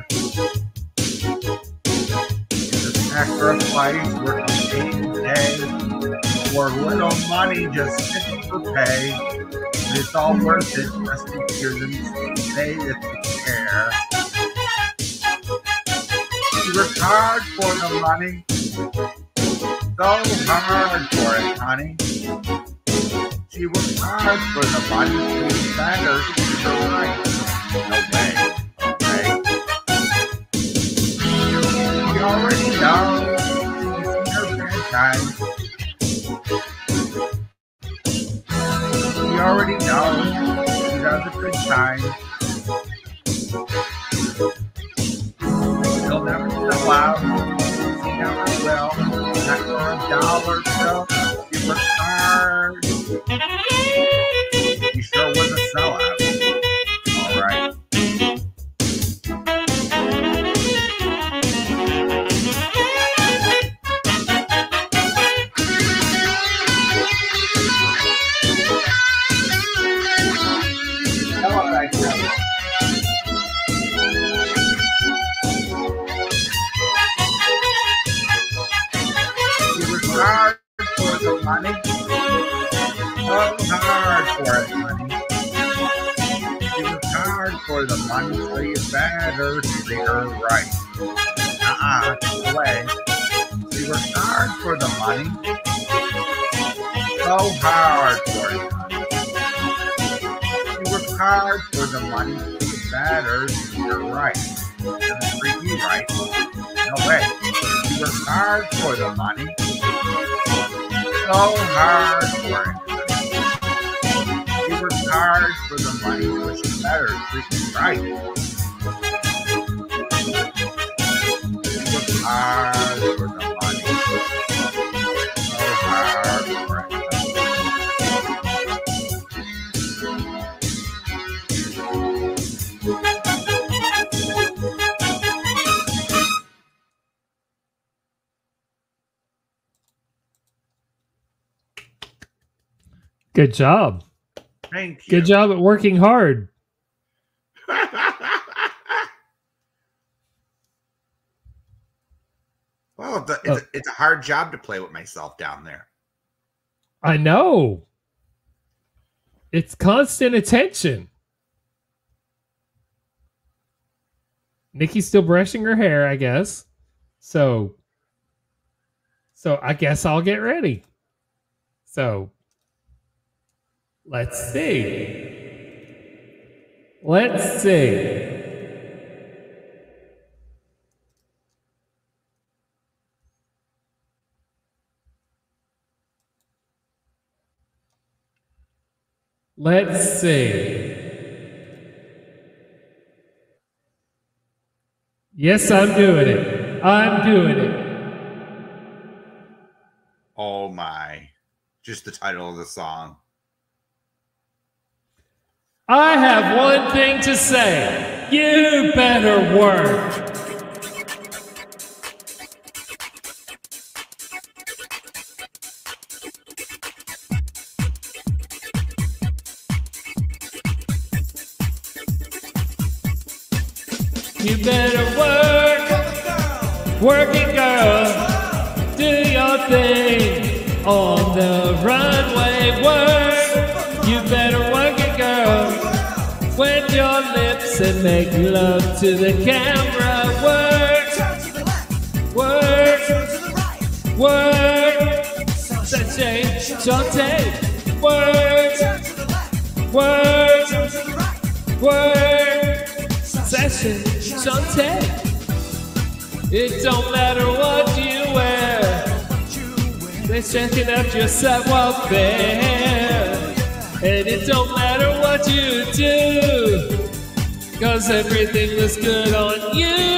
The sacrifice working day to day for little money just fit for pay. But it's all worth it just to hear them say it's a care. She works hard for the money. So hard for it, honey. She works hard for the money, so you better treat her right. No way, okay? You already know she's seen her bad times. You already know she has a good time. She'll never sell out. She never will. Not for a dollar, so she works hard. You sure was a sellout. All right. How about that, Kevin? You work hard for the money. So hard for it, honey. You work hard for the money, so you better treat her right. Uh-uh, no way. She works hard for the money. So hard for it, honey. She works hard for the money, so you better treat her right. Doesn't treat me right. No way. She works hard for the money. So hard for it. She works hard for the money, so she better treat me right. She works hard for the money. So hard for it. Good job. Thank you. Good job at working hard. Well, it's a, it's, Oh. a, it's a hard job to play with myself down there. I know. It's constant attention. Nikki's still brushing her hair, I guess. So, so I guess I'll get ready. So, let's see. Let's see. Let's see. Yes, I'm doing it. I'm doing it. Oh my. Just the title of the song. I have one thing to say. You better work. You better work, working girl, do your thing on the runway. Work, you better work it, girl. Wet your lips and make love to the camera. Work, work, work. Sachet, Shantae. Work, work, work. Session, Shantae. It don't matter what you wear. They're checking out your sidewalk there. And it don't matter what you do, cause everything looks good on you.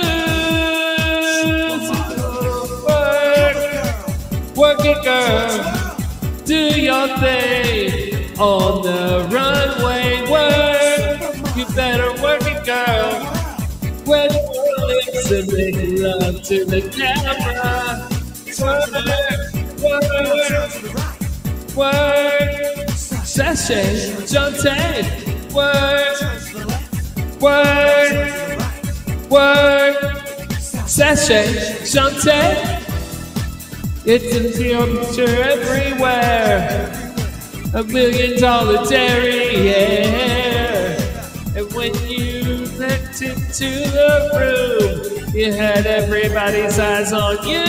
Work, work it girl, do your thing on the runway. Work, you better work it girl. When your lips and make love to the camera. Work, work, work. Session, Shantae. Work, work, work. Session, Shantae. It's in your picture everywhere. A million dollar dairy, yeah. And when you went into the room, you had everybody's eyes on you,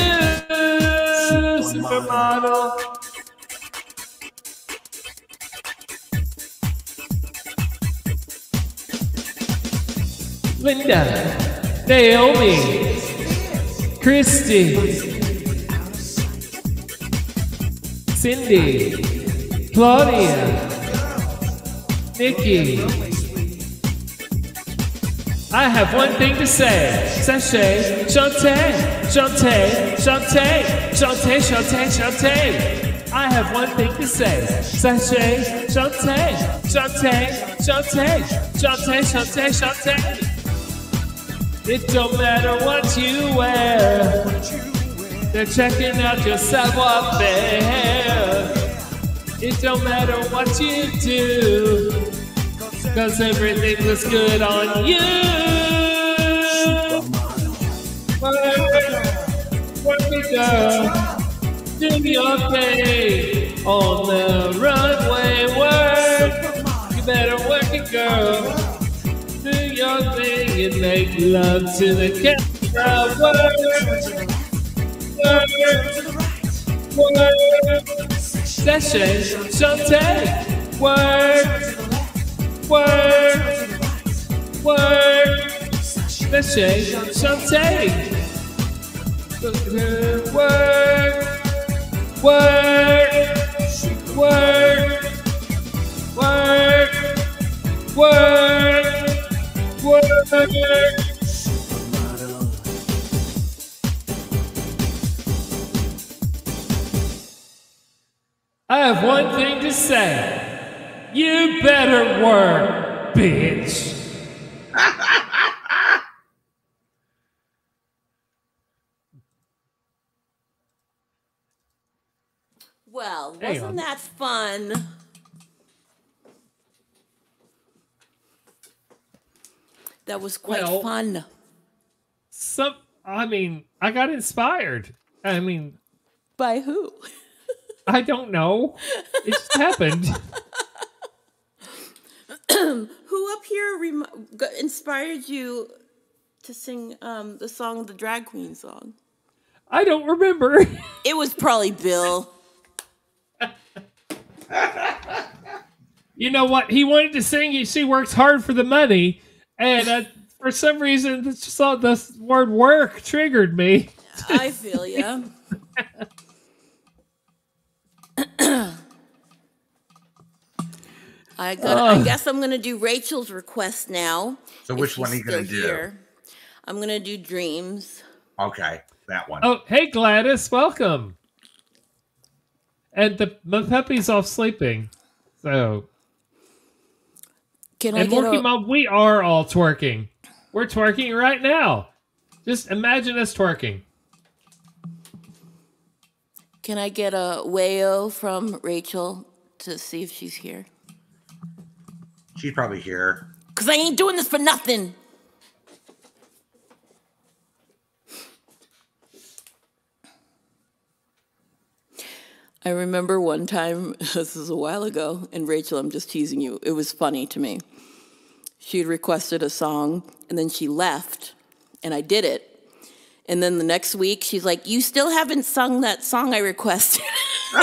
supermodel. Linda, Naomi, Christy, Cindy, Claudia, Nikki. I have one thing to say. Sachet, Shantae, Shantae, Shantae, Shantae, Shantae, Shantae. I have one thing to say. Sachet, Shantae, Shantae, Shantae, Shantae, Shantae, Shantae. It don't matter what you wear. They're checking out your sidewalk there. It don't matter what you do, cause everything looks good on you. Work, work it girl, do your thing on the runway. Work, you better work it girl. Do your thing and make love to the camera. Work, work, work. Session, Shantae. Work, work, work. Session, Shantae. Work, work, work, work, work. Work. I have one thing to say. You better work, bitch. Well, Hang wasn't on. that fun? That was quite Well, fun. Some, I mean, I got inspired. I mean, By who? I don't know. It just happened. Who up here rem- got- inspired you to sing um, the song, the drag queen song? I don't remember. It was probably Bill. You know what? He wanted to sing. She works hard for the money, and uh, for some reason, it's just all the word "work" triggered me. I feel ya. I got. I guess I'm gonna do Rachel's request now. So if which one are she's you gonna still do? here. I'm gonna do Dreams. Okay, that one. Oh, hey Gladys, welcome. And the my puppy's off sleeping, so Can I And get Morky a Mom, we are all twerking. We're twerking right now. Just imagine us twerking. Can I get a wayo from Rachel to see if she's here? She's probably here. Cause I ain't doing this for nothing. I remember one time, this is a while ago, and Rachel, I'm just teasing you. It was funny to me. She had requested a song, and then she left, and I did it. And then the next week, she's like, you still haven't sung that song I requested. And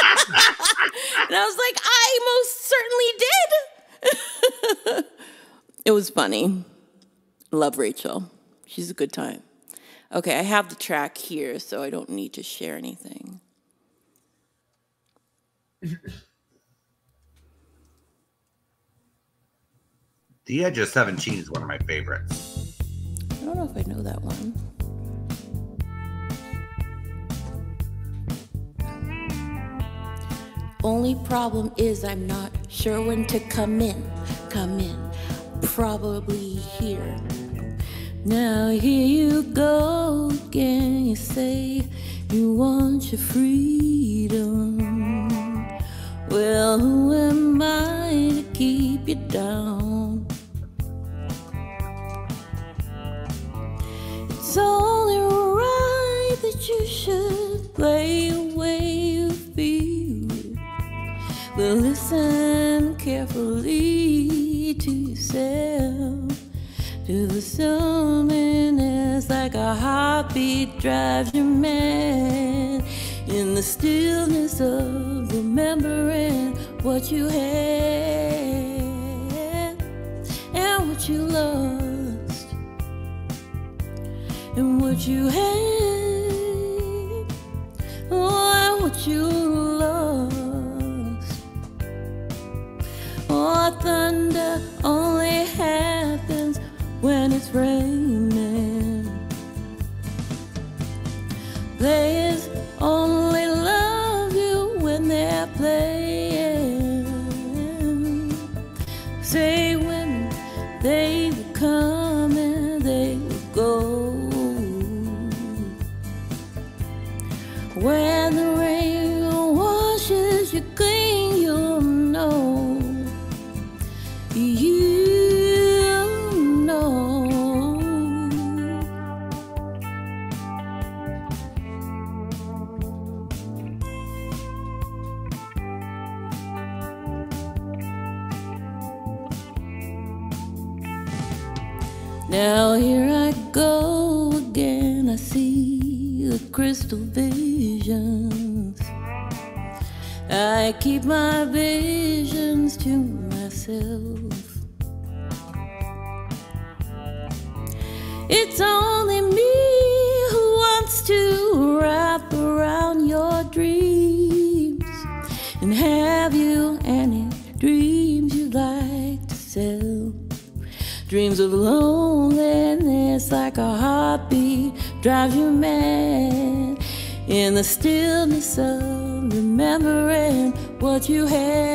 I was like, I most certainly did. It was funny. Love Rachel. She's a good time. Okay, I have the track here, so I don't need to share anything. The Edge of seventeen is one of my favorites. I don't know if I know that one. Only problem is I'm not sure when to come in. Come in. Probably here. Now here you go again. You say you want your freedom. Well, who am I to keep you down? It's only right that you should play the way you feel. But listen carefully to yourself. To the something that's like a heartbeat drives you mad. In the stillness of remembering what you had and what you lost and what you had, oh, and what you lost. Oh, thunder only happens when it's raining. Players only love you when they're playing. Say when they will come and they will go. When the rain washes you clean, you'll know. You know. Now here I go again. I see the crystal visions. I keep my visions to myself. It's only me who wants to wrap around your dreams and have you any dreams you'd like to sell. Dreams of loneliness like a heartbeat drives you mad. In the stillness of remembering what you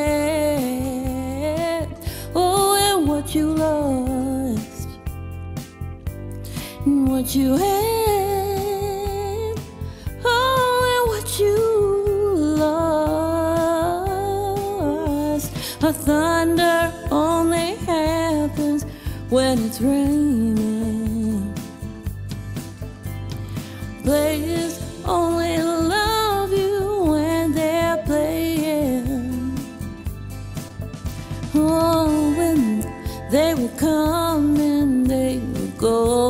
had, oh, and what you lost, and what you had, oh, and what you lost. A thunder only happens when it's raining. Players only love you when they're playing. Oh, when they will come and they will go.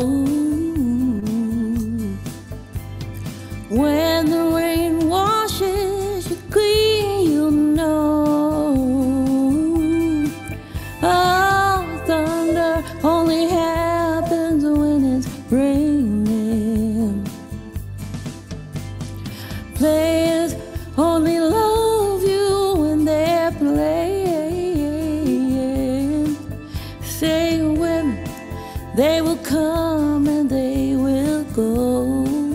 When the rain washes you clean, you'll know. Oh, thunder only happens when it's raining. Players only love you when they're playing. Say when they will come and they will go.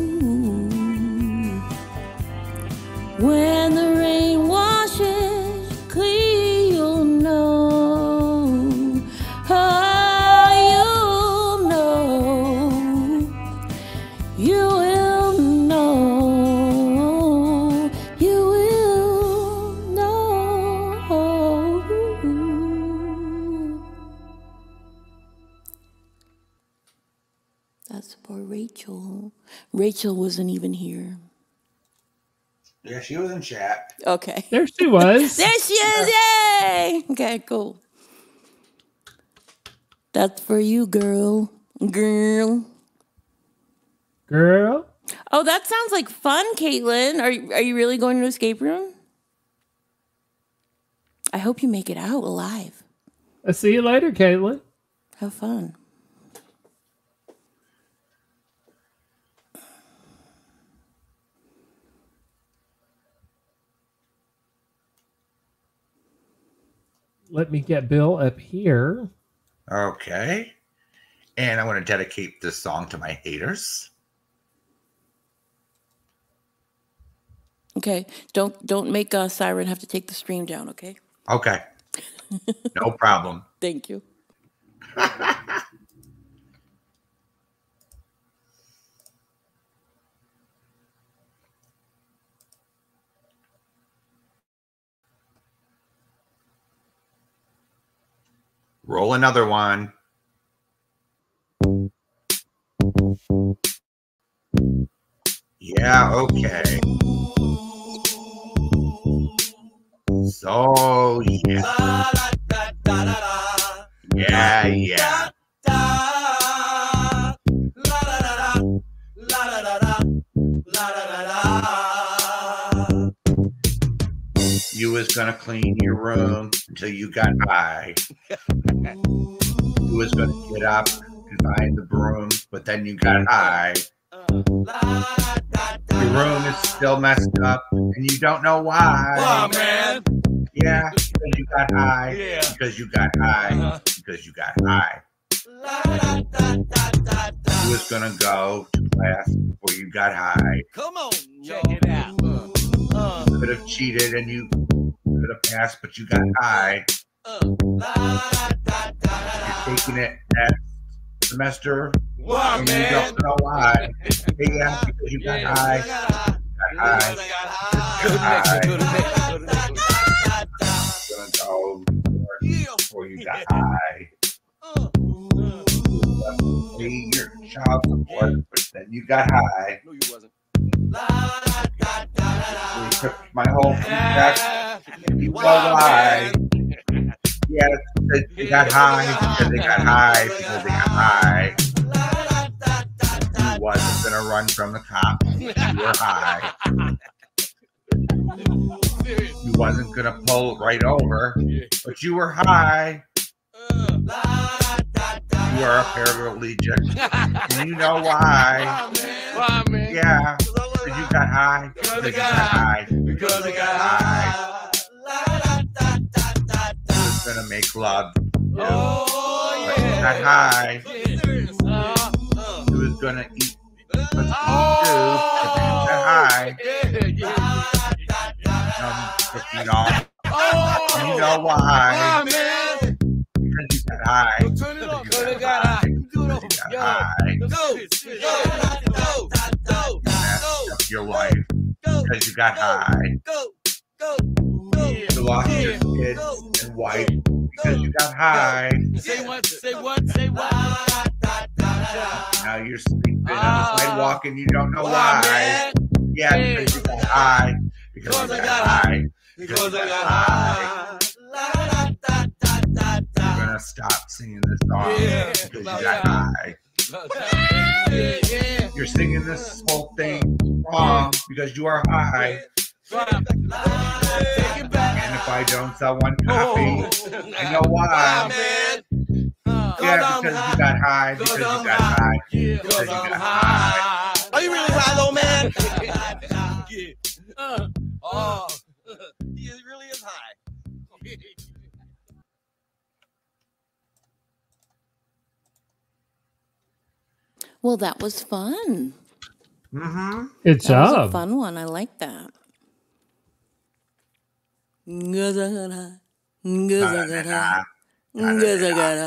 When the rain washes you clean, you'll know. That's for Rachel. Rachel wasn't even here. Yeah, she was in chat. Okay. There she was. There she is. Yay. Okay, cool. That's for you, girl. Girl. Girl. Oh, that sounds like fun, Caitlin. Are, are you really going to escape room? I hope you make it out alive. I'll see you later, Caitlin. Have fun. Let me get Bill up here. Okay. And I want to dedicate this song to my haters. Okay. Don't don't make uh, Siren have to take the stream down, okay? Okay. No problem. Thank you. Roll another one. Yeah, okay. So, yeah. Yeah, yeah. You was gonna clean your room until you got high. You was gonna get up and find the broom, but then you got high. Your room is still messed up, and you don't know why. Oh, man. Yeah, because you got high. Yeah. Because you got high. Uh-huh. Because you got high. You was gonna go to class before you got high. Come on, check it out. Uh, uh, You could have cheated and you could have passed, but you got high. uh. You're taking it next semester, Wow, and you man. don't know why. Yeah, because you got Yeah, high. I got high. Got high. Go to next, High. go to next, go to next. You're gonna go to work before you got high. Uh, uh. Pay your child support, but then you got high. No, you wasn't. You took my whole feedback. You know why? Yeah, because you got high, because they got high, because they got high. You wasn't gonna run from the cops. You were high. You wasn't gonna pull right over, but you were high. You are a paraplegic, and you know why? Why, man? Yeah, because you got high. Because you got high. Because I got high. You was gonna make love, Oh, but you got yeah. high. Uh, uh. You was gonna eat, but you too, but then you got high. Yeah, yeah. Um, cooking off. Oh, And you know why? Why, man? Because you got high. Turn it off. Because Turn you it got got high. high. Do it Because over. you got Yo. high. Go, go, go, go, You messed up your life go, because you got high. go, go, You lost your kids and wife because you got high. Say what? Say what? Say what? Now you're sleeping on the Ah. sidewalk and you don't know Why, why. man? Yeah, because you got high. Because you got high. Because I got high. You're gonna stop singing this song Yeah. because you got high. Yeah, yeah. You're singing this whole thing wrong because you are high. Take it back. And if I don't sell one copy, Oh. I know why. man. Yeah, because you got high. Because you got high. Yeah, Because you I'm got high. Are you really high though, man? Yeah. Uh, oh, he is- really is high. Well, that was fun. Mm-hmm. Good That was a job. fun one. I like that. Cause I got high. Cause I got high. Cause I got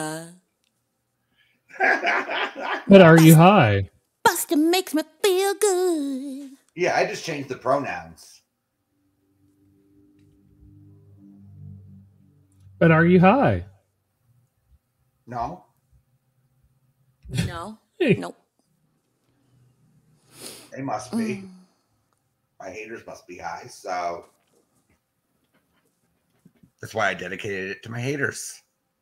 high. But are you high? Buster makes me feel good. Yeah, I just changed the pronouns. But are you high? No. No. Hey. Nope. They must be. My haters must be high, so that's why I dedicated it to my haters.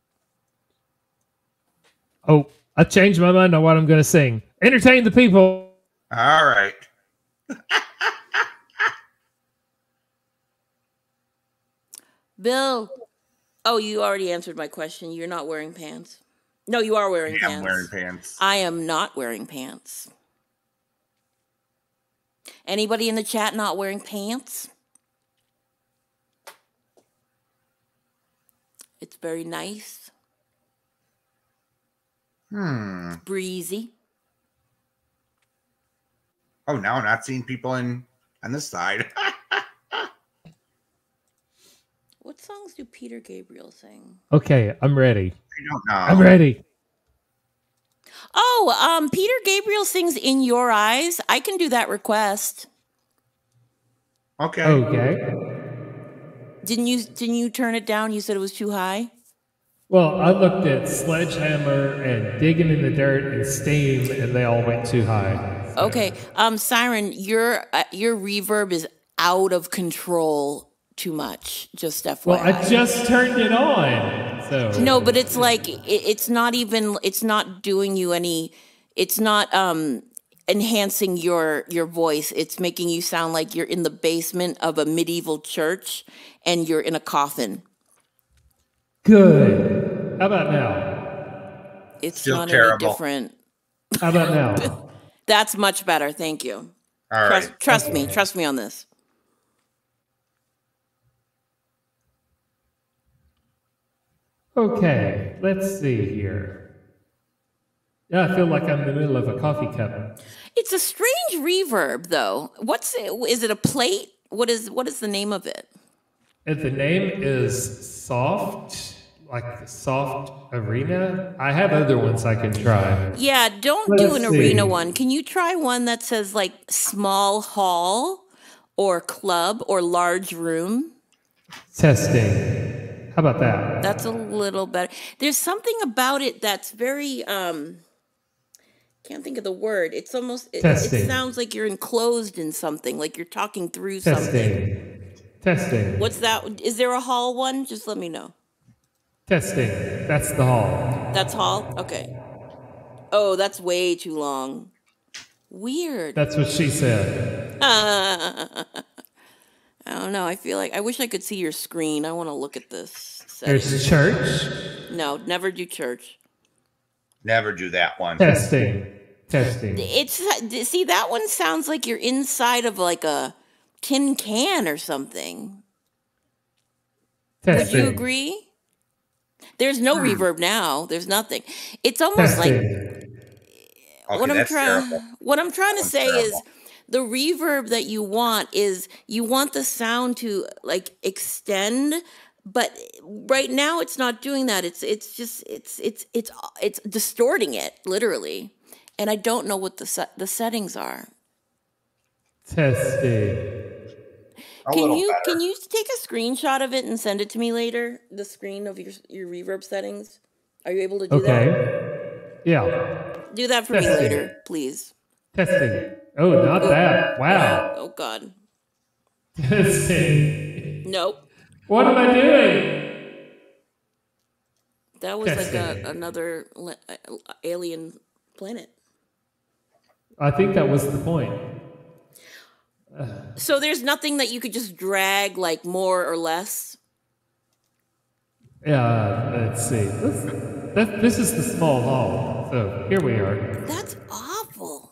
Oh, I changed my mind on what I'm going to sing. Entertain the people. All right. Bill. Oh, you already answered my question. You're not wearing pants. No, you are wearing I pants. am wearing pants. I am not wearing pants. Anybody in the chat not wearing pants? It's very nice. Hmm. It's breezy. Oh, now I'm not seeing people in on this side. What songs do Peter Gabriel sing? Okay, I'm ready. I don't know. I'm ready. Oh, um, Peter Gabriel sings "In Your Eyes." I can do that request. Okay. Okay. Didn't you? Didn't you turn it down? You said it was too high. Well, I looked at Sledgehammer and Digging in the Dirt and Steam, and they all went too high. So. Okay, um, Siren, your uh, your reverb is out of control. Too much. Just F Y I. Well, I just turned it on. So no, but it's like it, it's not even. It's not doing you any. It's not um enhancing your your voice. It's making you sound like you're in the basement of a medieval church and you're in a coffin. Good. How about now? It's Still not terrible. any different. How about now? That's much better. Thank you. All trust right. trust Okay. me. Trust me on this. Okay, let's see here. Yeah, I feel like I'm in the middle of a coffee cup. It's a strange reverb, though. What's it? Is it a plate? What is what is the name of it? And the name is Soft, like the Soft Arena. I have other ones I can try. Yeah, don't Let's do an see. arena one. Can you try one that says like small hall or club or large room? Testing. How about that? That's a little better. There's something about it that's very um can't think of the word. It's almost it, it Testing. sounds like you're enclosed in something, like you're talking through Testing. something. Testing. What's that? Is there a hall one? Just let me know. Testing. That's the hall. That's hall? Okay. Oh, that's way too long. Weird. That's what she said. Uh, I don't know. I feel like I wish I could see your screen. I want to look at this. There's setting. church. No, never do church. Never do that one. Testing. Testing. It's see that one sounds like you're inside of like a tin can or something. Testing. Would you agree? There's no reverb now. There's nothing. It's almost Testing. like Okay, what I'm that's trying terrible. what I'm trying to That's say terrible. is the reverb that you want is you want the sound to like extend, but right now it's not doing that. It's it's just it's it's it's it's distorting it literally, and I don't know what the set, the settings are. Testing. A Can little you better. can you take a screenshot of it and send it to me later? The screen of your your reverb settings. Are you able to do that? Okay. Yeah. Do that for me Testing. later, please. Testing. Oh, not that. Wow. Oh God. Testing. Nope. What am I doing? That was like Testing. a, another le- uh, alien planet. I think that was the point. So there's nothing that you could just drag like more or less. Yeah, let's see. This, that, this is the small hall. So here we are. That's awful.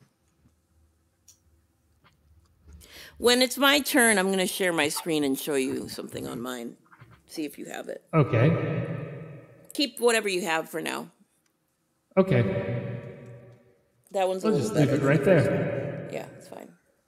When it's my turn, I'm going to share my screen and show you something on mine. See if you have it. Okay. Keep whatever you have for now. Okay. That one's a I'll little just leave better it than right the first one. there. Yeah, it's fine.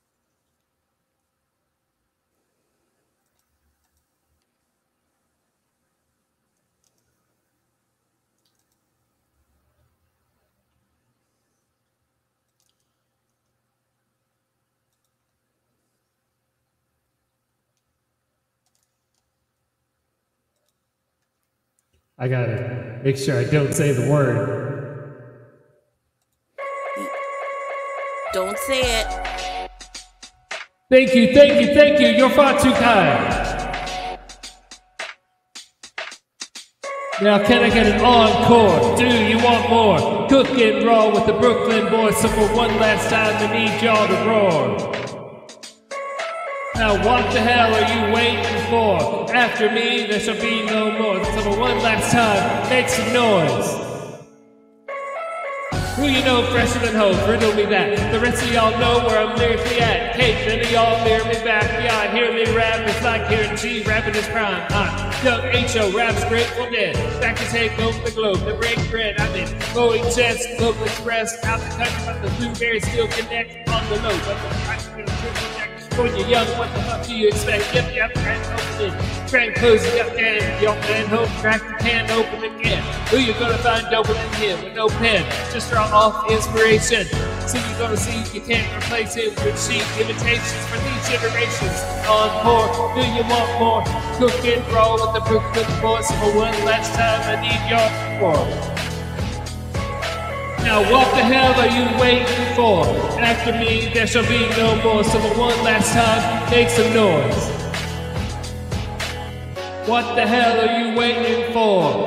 I gotta make sure I don't say the word. Don't say it. Thank you, thank you, thank you. You're far too kind. Now, can I get an encore? Do you want more? Cook and roll with the Brooklyn boys, so for one last time, I need y'all to roar. Now, what the hell are you waiting for? After me, there shall be no more. So for one last time, make some noise. Who you know fresher than hope, riddle me that. The rest of y'all know where I'm lyrically at. Hey, none of y'all hear me back. Yeah, hear me rap, it's like hearing G rapping his prime. I'm Young H O, raps Grateful Dead. Back to take over the globe, the break bread. I'm in Boeing Chest, Global Express. Out the country, but the blueberries still connect on the low. But the when you're young, what the fuck do you expect? Yep, yep, crack open it. Crack close it up, and your man hope, crack the can open again. Who you gonna find open in here with no pen? Just draw off inspiration. So you're gonna see you can't replace it with cheap imitations for these generations. Encore, do you want more? Cook and roll with the Brooklyn boys. So for one last time, I need your support. Now what the hell are you waiting for? After me, there shall be no more. So for one last time, make some noise. What the hell are you waiting for?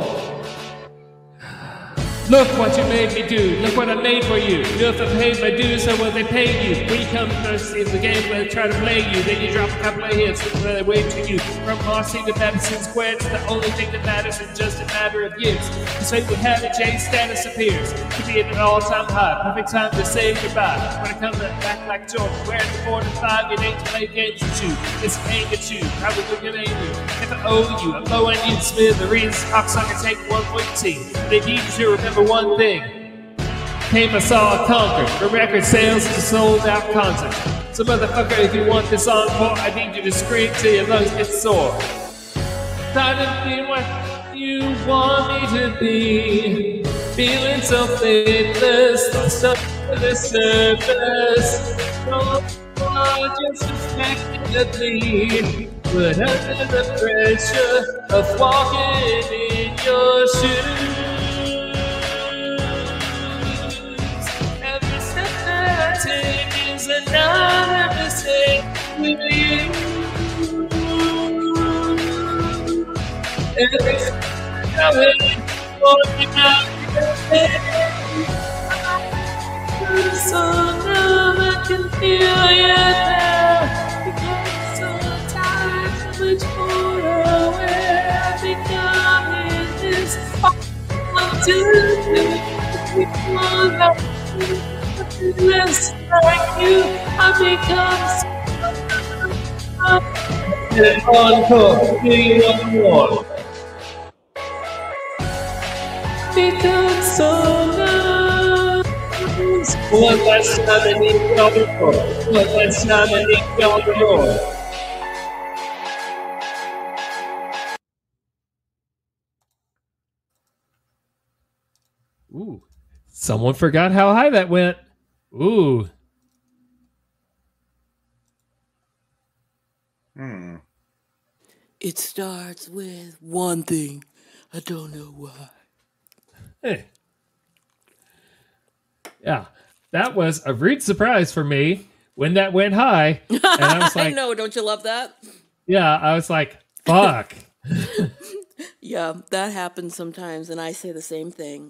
Look what you made me do. Look what I made for you. You have to pay my dues, so will they pay you? When you come first in the game where they try to play you, then you drop a couple of hits where they wait to you. From Marcy to Madison Square, it's the only thing that matters in just a matter of years. Cause when we have it, Jay status appears to be at an all-time high. Perfect time to say goodbye. When I come back like Jordan, wearing the forty-five, it ain't to play games with you. It's aim at you. Probably gonna name you. If I owe you, I blow on you, Smithereens. Cocksucker take one point two. They need you to remember one thing. Came I saw a conquer. From record sales to sold out concert. So motherfucker, if you want this encore, I need you to scream till your lungs get sore. Try to be what you want me to be. Feeling so faithless, lost up to the surface. So far, just suspectedly. But under the pressure of walking in your shoes. Is another mistake with you. Every time I wait for you now, so numb I can feel you now. Because so tired, so much more aware. I've become in this. What to do? Less like you, I become so encore, do you want more? Become so nice. One last time I need y'all to roar. One last time I need y'all to roar. Ooh, someone forgot how high that went. Ooh. Hmm. It starts with one thing. I don't know why. Hey. Yeah, that was a rude surprise for me when that went high. And I was like, I know, don't you love that? Yeah, I was like, fuck. Yeah, that happens sometimes, and I say the same thing.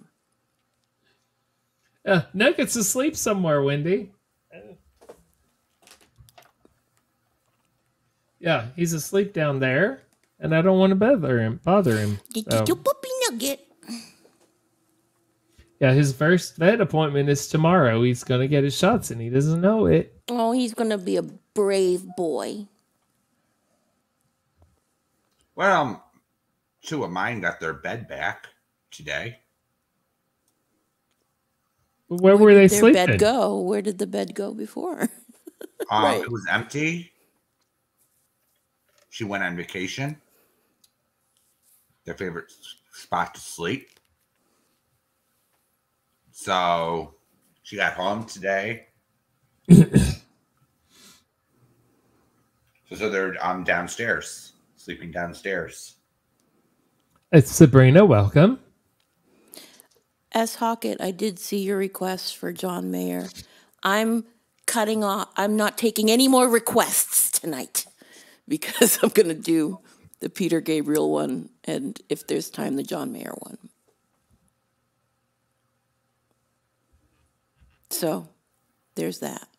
Uh, Nugget's asleep somewhere, Wendy. Yeah, he's asleep down there, and I don't want to bother him. Bother him. So. You puppy Nugget. Yeah, his first vet appointment is tomorrow. He's gonna get his shots, and he doesn't know it. Oh, he's gonna be a brave boy. Well, two of mine got their bed back today. Where, Where were they did their sleeping? bed go? Where did the bed go before? Um, Right. It was empty. She went on vacation. Their favorite s- spot to sleep. So she got home today. so, so they're um, downstairs, sleeping downstairs. It's Sabrina. Welcome. S. Hockett, I did see your request for John Mayer. I'm cutting off. I'm not taking any more requests tonight because I'm going to do the Peter Gabriel one, and if there's time, the John Mayer one. So there's that.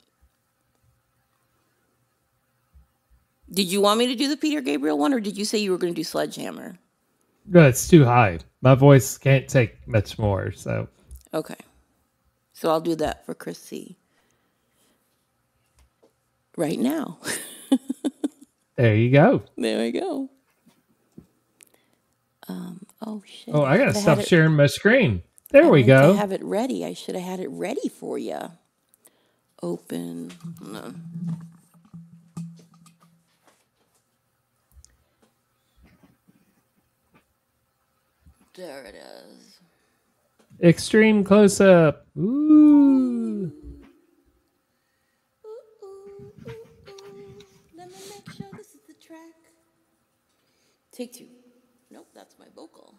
Did you want me to do the Peter Gabriel one, or did you say you were going to do Sledgehammer? No, it's too high. My voice can't take much more. So Okay. So I'll do that for Chris C. right now. there you go. There we go. Um, oh, shit. Oh, I got to should have stop had it- sharing my screen. There I we meant go. To have it ready. I should have had it ready for you. Open. No. There it is. Extreme close up. Ooh. Ooh, ooh, ooh, ooh. Let me make sure this is the track. Take two. Nope, that's my vocal.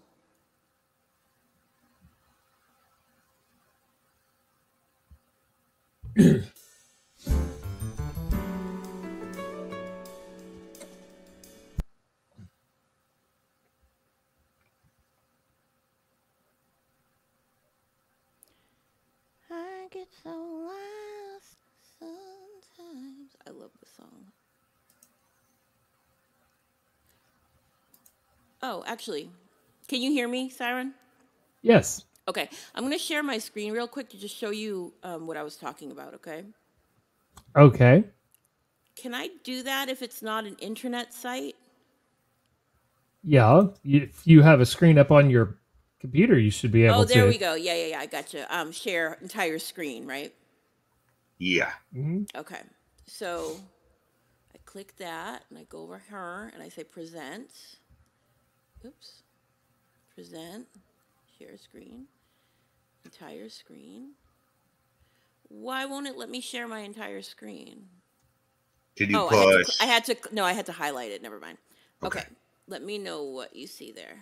I get so lost sometimes. I love this song. Oh, actually, can you hear me, Siren? Yes. Okay, I'm going to share my screen real quick to just show you um, what I was talking about, okay? Okay. Can I do that if it's not an internet site? Yeah. If you have a screen up on your computer, you should be able Oh, to. there we go. Yeah, yeah, yeah, I gotcha. Um, share entire screen, right? Yeah. Mhm. Okay, so I click that, and I go over her, and I say present. Oops. Present. Share screen. Entire screen. Why won't it let me share my entire screen? Can you Oh, I had, push? to, I had to. No, I had to highlight it. Never mind. Okay. Okay. Let me know what you see there.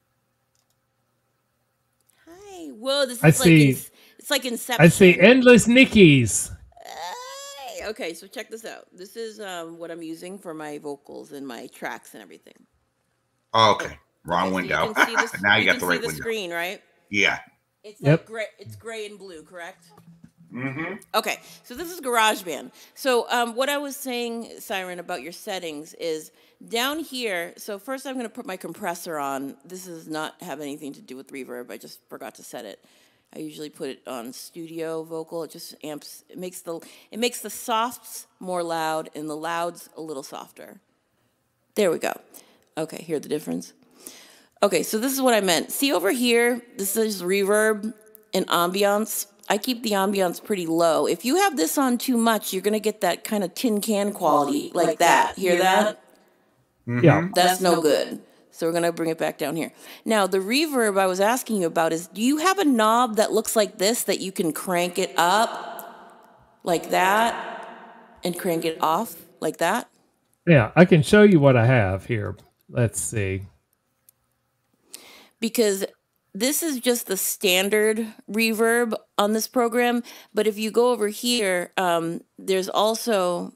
Hi. Whoa, this is I like see- in, it's like Inception. I see endless Nickies. Hey. Okay, so check this out. This is um, what I'm using for my vocals and my tracks and everything. Oh, okay. Wrong Okay, so window. you can see this, now you, you got can the see right the window. screen, right? Yeah. It's Yep. like gray. It's gray and blue, correct? Mm-hmm. Okay, so this is GarageBand. So um, what I was saying, Siren, about your settings is down here. So first I'm going to put my compressor on. This does not have anything to do with reverb. I just forgot to set it. I usually put it on studio vocal. It just amps. It makes the it makes the softs more loud and the louds a little softer. There we go. Okay, hear the difference? Okay, so this is what I meant. See over here, this is reverb and ambiance. I keep the ambiance pretty low. If you have this on too much, you're gonna get that kind of tin can quality like that. Hear that? Yeah. That's no good. So we're gonna bring it back down here. Now the reverb I was asking you about is, do you have a knob that looks like this that you can crank it up like that and crank it off like that? Yeah. I can show you what I have here. Let's see. Because this is just the standard reverb on this program. But if you go over here, um, there's also,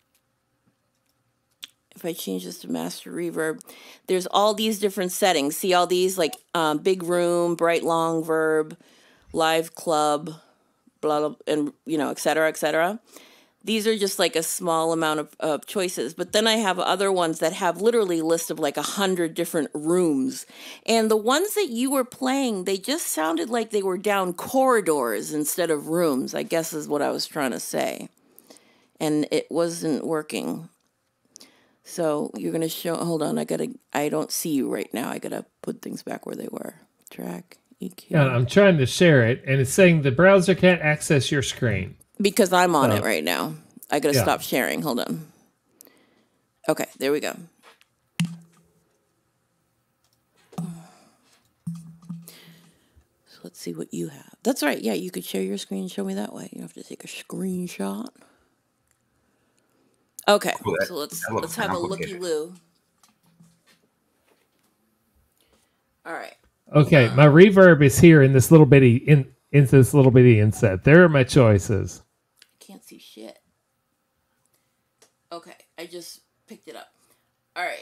if I change this to master reverb, there's all these different settings. See all these, like um, big room, bright long verb, live club, blah, blah, and, you know, et cetera, et cetera. These are just like a small amount of uh, choices. But then I have other ones that have literally a list of like a hundred different rooms. And the ones that you were playing, they just sounded like they were down corridors instead of rooms, I guess is what I was trying to say. And it wasn't working. So you're going to show, hold on, I got to, I don't see you right now. I got to put things back where they were. Track, E Q. Yeah, I'm trying to share it, and it's saying the browser can't access your screen. Because I'm on Oh. it right now. I gotta Yeah. stop sharing. Hold on. Okay, there we go. So let's see what you have. That's right. Yeah, you could share your screen and show me that way. You don't have to take a screenshot. Okay, Ooh, that- so let's that looks let's have a complicated. looky loo. All right. Okay, my reverb is here in this little bitty in into this little bitty inset. There are my choices. I can't see shit. I just picked it up. All right.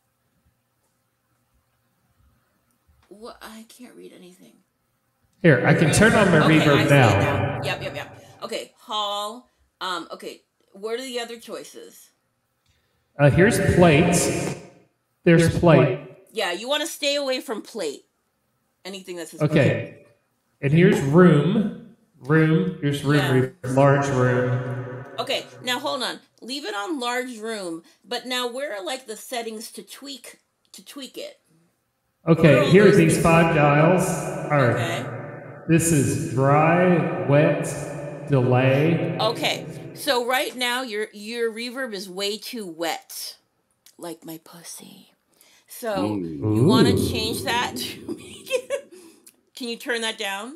What? I can't read anything. Here, I can turn on my Okay, I reverb see it now. now. Yep, yep, yep. Okay, hall. Um, okay, what are the other choices? Uh, here's plates. There's plate. Yeah, you want to stay away from plate. Anything that says Okay. And here's room. Room. Here's room. Yeah. reverb, Large room. Okay, now hold on. Leave it on large room, but now where are like the settings to tweak to tweak it? Okay, here are these five dials. All right. Okay. This is dry, wet, delay. Okay. So right now your your reverb is way too wet. Like my pussy. So Ooh. you want to change that to make it. Can you turn that down?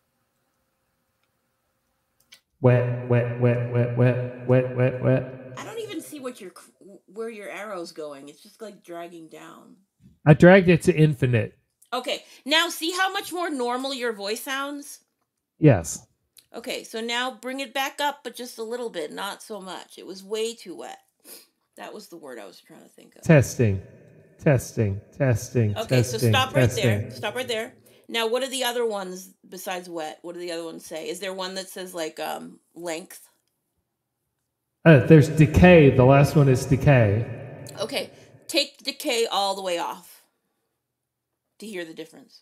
Wet, wet, wet, wet, wet, wet, wet, wet. I don't even see what your where your arrow's going. It's just like dragging down. I dragged it to infinite. Okay. Now see how much more normal your voice sounds? Yes. Okay, so now bring it back up, but just a little bit, not so much. It was way too wet. That was the word I was trying to think of. Testing. Testing. Testing. Okay, testing, so stop right testing. there. Stop right there. Now, what are the other ones besides wet? What do the other ones say? Is there one that says like um length? Uh, there's decay. The last one is decay. Okay, take decay all the way off to hear the difference.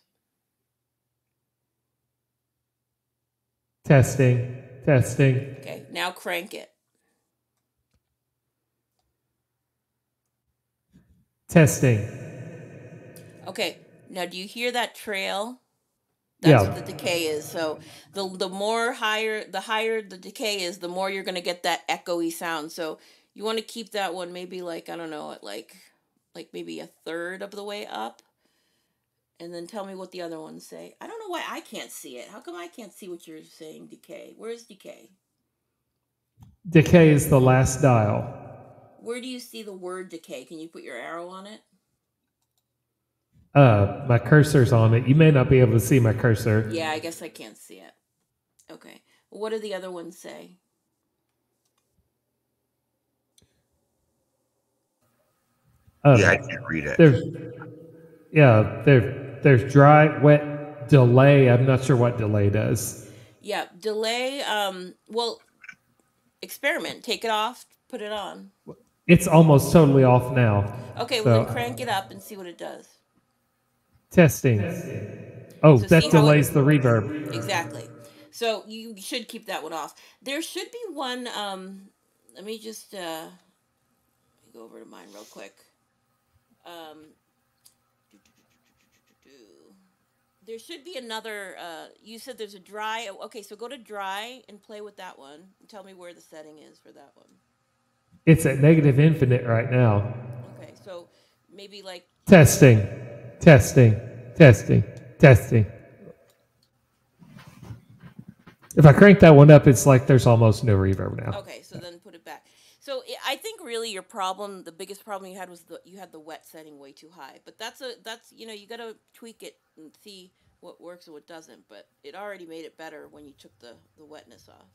Testing. Testing. Okay, now crank it. Testing. Okay, now do you hear that trail? That's Yeah. what the decay is. So the the more higher the higher the decay is, the more you're gonna get that echoey sound. So you want to keep that one maybe like I don't know at like like maybe a third of the way up, and then tell me what the other ones say. I don't know why I can't see it. How come I can't see what you're saying? Decay. Where's decay? Decay is the last dial. Where do you see the word decay? Can you put your arrow on it? Uh, my cursor's on it. You may not be able to see my cursor. Yeah, I guess I can't see it. Okay. What do the other ones say? Uh, Yeah, I can't read it. There's, yeah, there, there's dry, wet, delay. I'm not sure what delay does. Yeah, delay. Um, well, experiment. Take it off. Put it on. It's almost totally off now. Okay, So- well then crank it up and see what it does. Testing. Oh, So that see how delays it- the reverb. Exactly. So you should keep that one off. There should be one. Um, let me just uh, let me go over to mine real quick. Um, there should be another. Uh, you said there's a dry. Okay, so go to dry and play with that one. And tell me where the setting is for that one. It's at negative infinite right now. Okay, so maybe like Testing. Testing. Testing. Testing. If I crank that one up, it's like there's almost no reverb now. okay, so then put it back. So I I think really your problem, the biggest problem you had was the you had the wet setting way too high. But that's a that's you know you got to tweak it and see what works and what doesn't. But it already made it better when you took the the wetness off.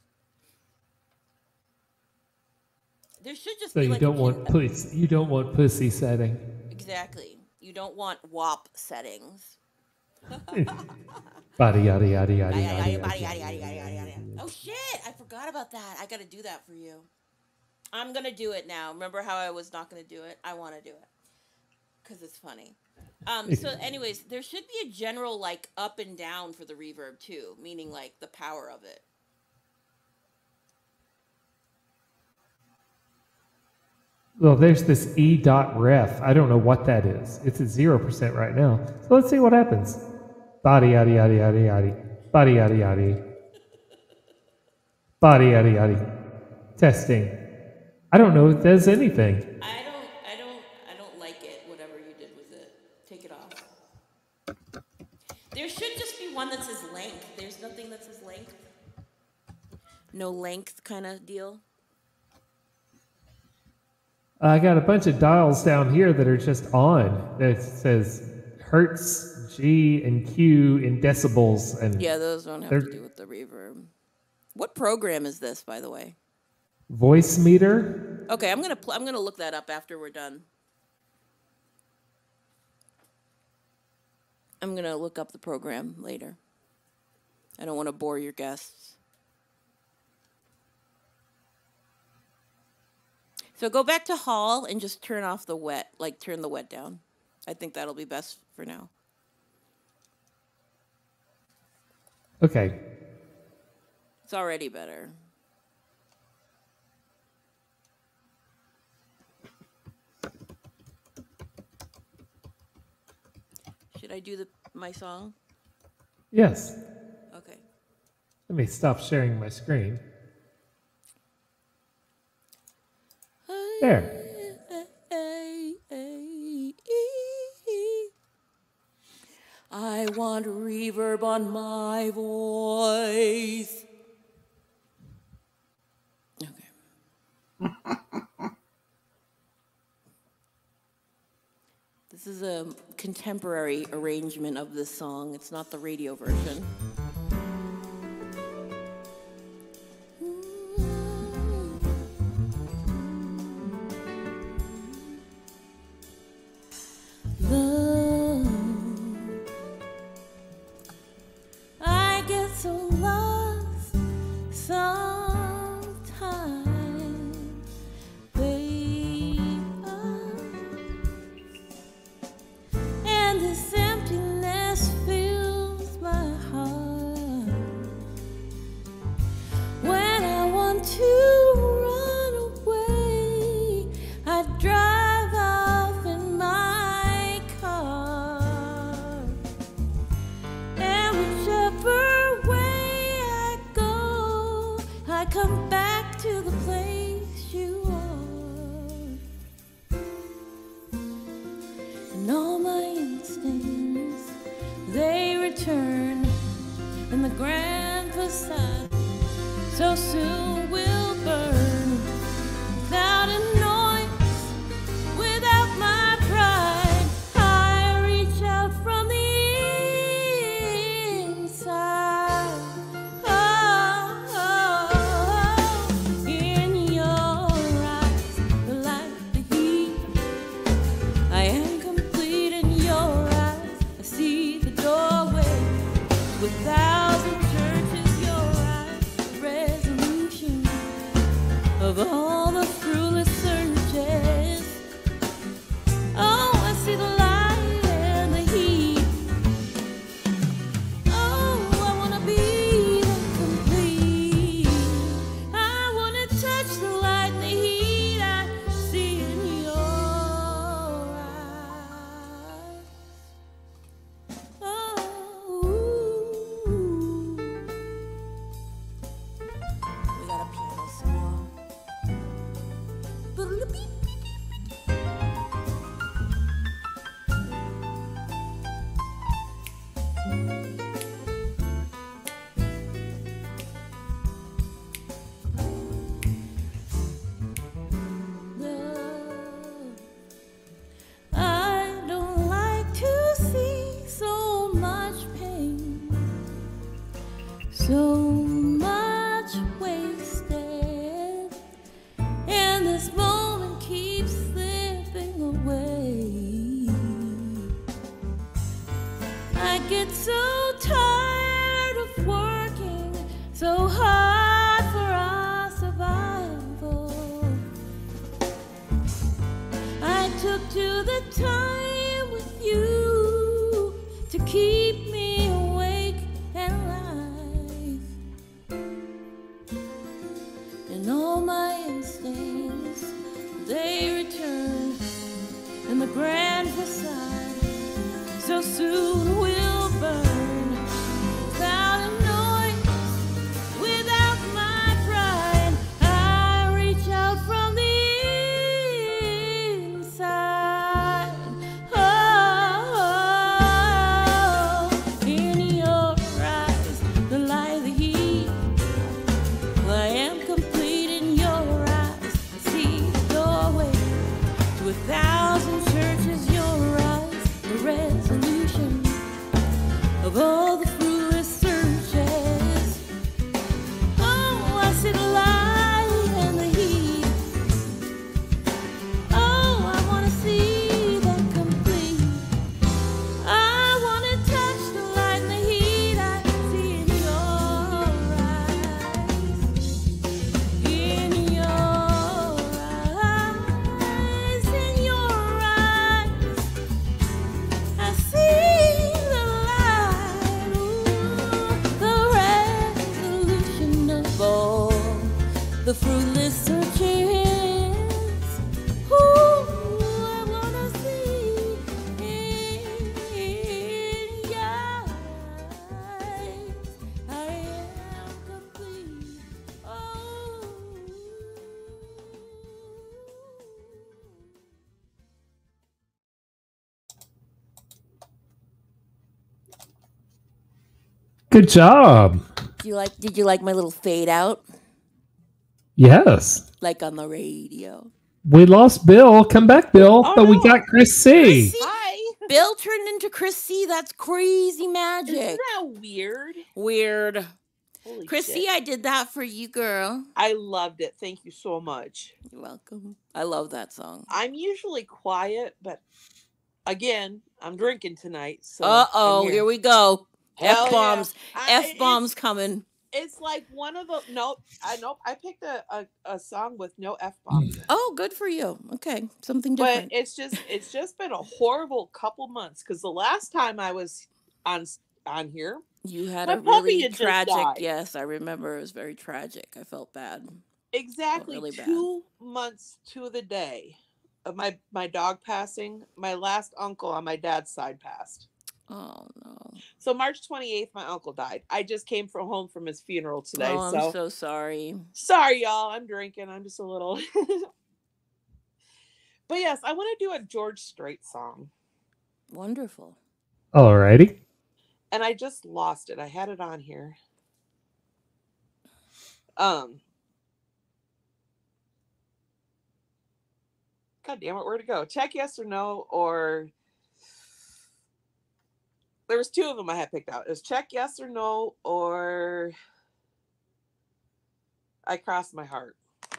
There should just So be you like don't a, want pussy. You don't want pussy setting. exactly. You don't want W A P settings. Body yada yada yada Yada, yada. yada, yada, yada, yada, yada, yada, yada, yada. Oh shit! I forgot about that. I gotta do that for you. I'm gonna do it now. Remember how I was not gonna do it? I want to do it because it's funny. Um. So, anyways, there should be a general like up and down for the reverb too, meaning like the power of it. Well, there's this E dot ref. I don't know what that is. It's at zero percent right now. So let's see what happens. Body yada yada yada yada. Body yada yada. Body yada yada. Testing. I don't know if it does anything. I don't. I don't. I don't like it. Whatever you did with it, take it off. There should just be one that says length. There's nothing that says length. No length kind of deal. I got a bunch of dials down here that are just on. That says hertz, G, and Q in decibels. And Yeah, those don't have They're- to do with the reverb. What program is this, by the way? voice meter. Okay, I'm gonna pl- I'm gonna look that up after we're done. I'm gonna look up the program later. I don't want to bore your guests. So go back to Hall and just turn off the wet, like turn the wet down. I think that'll be best for now. Okay. It's already better. Should I do the my song? Yes. Okay. Let me stop sharing my screen. There. I want reverb on my voice. Okay. This is a contemporary arrangement of this song. It's not the radio version. Love, I get so lost sometimes, baby, and this emptiness fills my heart when I want to run away. I drive off in my car, and whichever way I go, I come back to the place you are. And all my instincts, they return in the grand facade, so soon will burn without a noise, without my pride. I reach out from the inside. Oh, oh, oh. In your eyes, the light, the heat. I am complete in your eyes. I see the doorway to a thousand churches. Your eyes, the resolution of all the fruitless searches. Oh, I see the light and the heat. Oh, I wanna be complete. I wanna touch the light and the heat I see in your eyes. Oh, we got a piano solo. I don't like to see so much pain, so much wasted, and this moment keeps slipping away. I get so tired of working so hard for our survival. I took to the time with you to keep me awake and alive, and all my instincts, they return in the grand facade, so soon will burn the fruitless searches. Ooh, I wanna see in your eyes. I am complete. Oh. Good job. Do you like? Did you like my little fade out, Yes. like on the radio? We lost Bill. Come back, Bill. Oh, but we no. got Chris C. Chris C. Hi. Bill turned into Chris C. That's crazy magic. Isn't that weird? Weird. Holy Chris shit. C, I did that for you, girl. I loved it. Thank you so much. You're welcome. I love that song. I'm usually quiet, but again, I'm drinking tonight. So Uh I'm oh, here. here we go. Hell F bombs. yeah. I- F bombs it's- coming. It's like one of the nope. I nope. I picked a, a, a song with no F bombs. Oh, good for you. Okay, something But different. it's just it's just been a horrible couple months because the last time I was on on here, You had my a puppy really had just tragic. died. Yes, I remember. It was very tragic. I felt bad. exactly really bad. two months to the day of my my dog passing. My last uncle on my dad's side passed. Oh no. So March twenty-eighth, my uncle died. I just came from home from his funeral today. Oh, I'm so. so sorry. Sorry, y'all. I'm drinking. I'm just a little. But yes, I want to do a George Strait song. Wonderful. Alrighty. And I just lost it. I had it on here. Um. God damn it, where'd it go? Check yes or no, or there was two of them I had picked out. It was check yes or no, or I crossed my heart.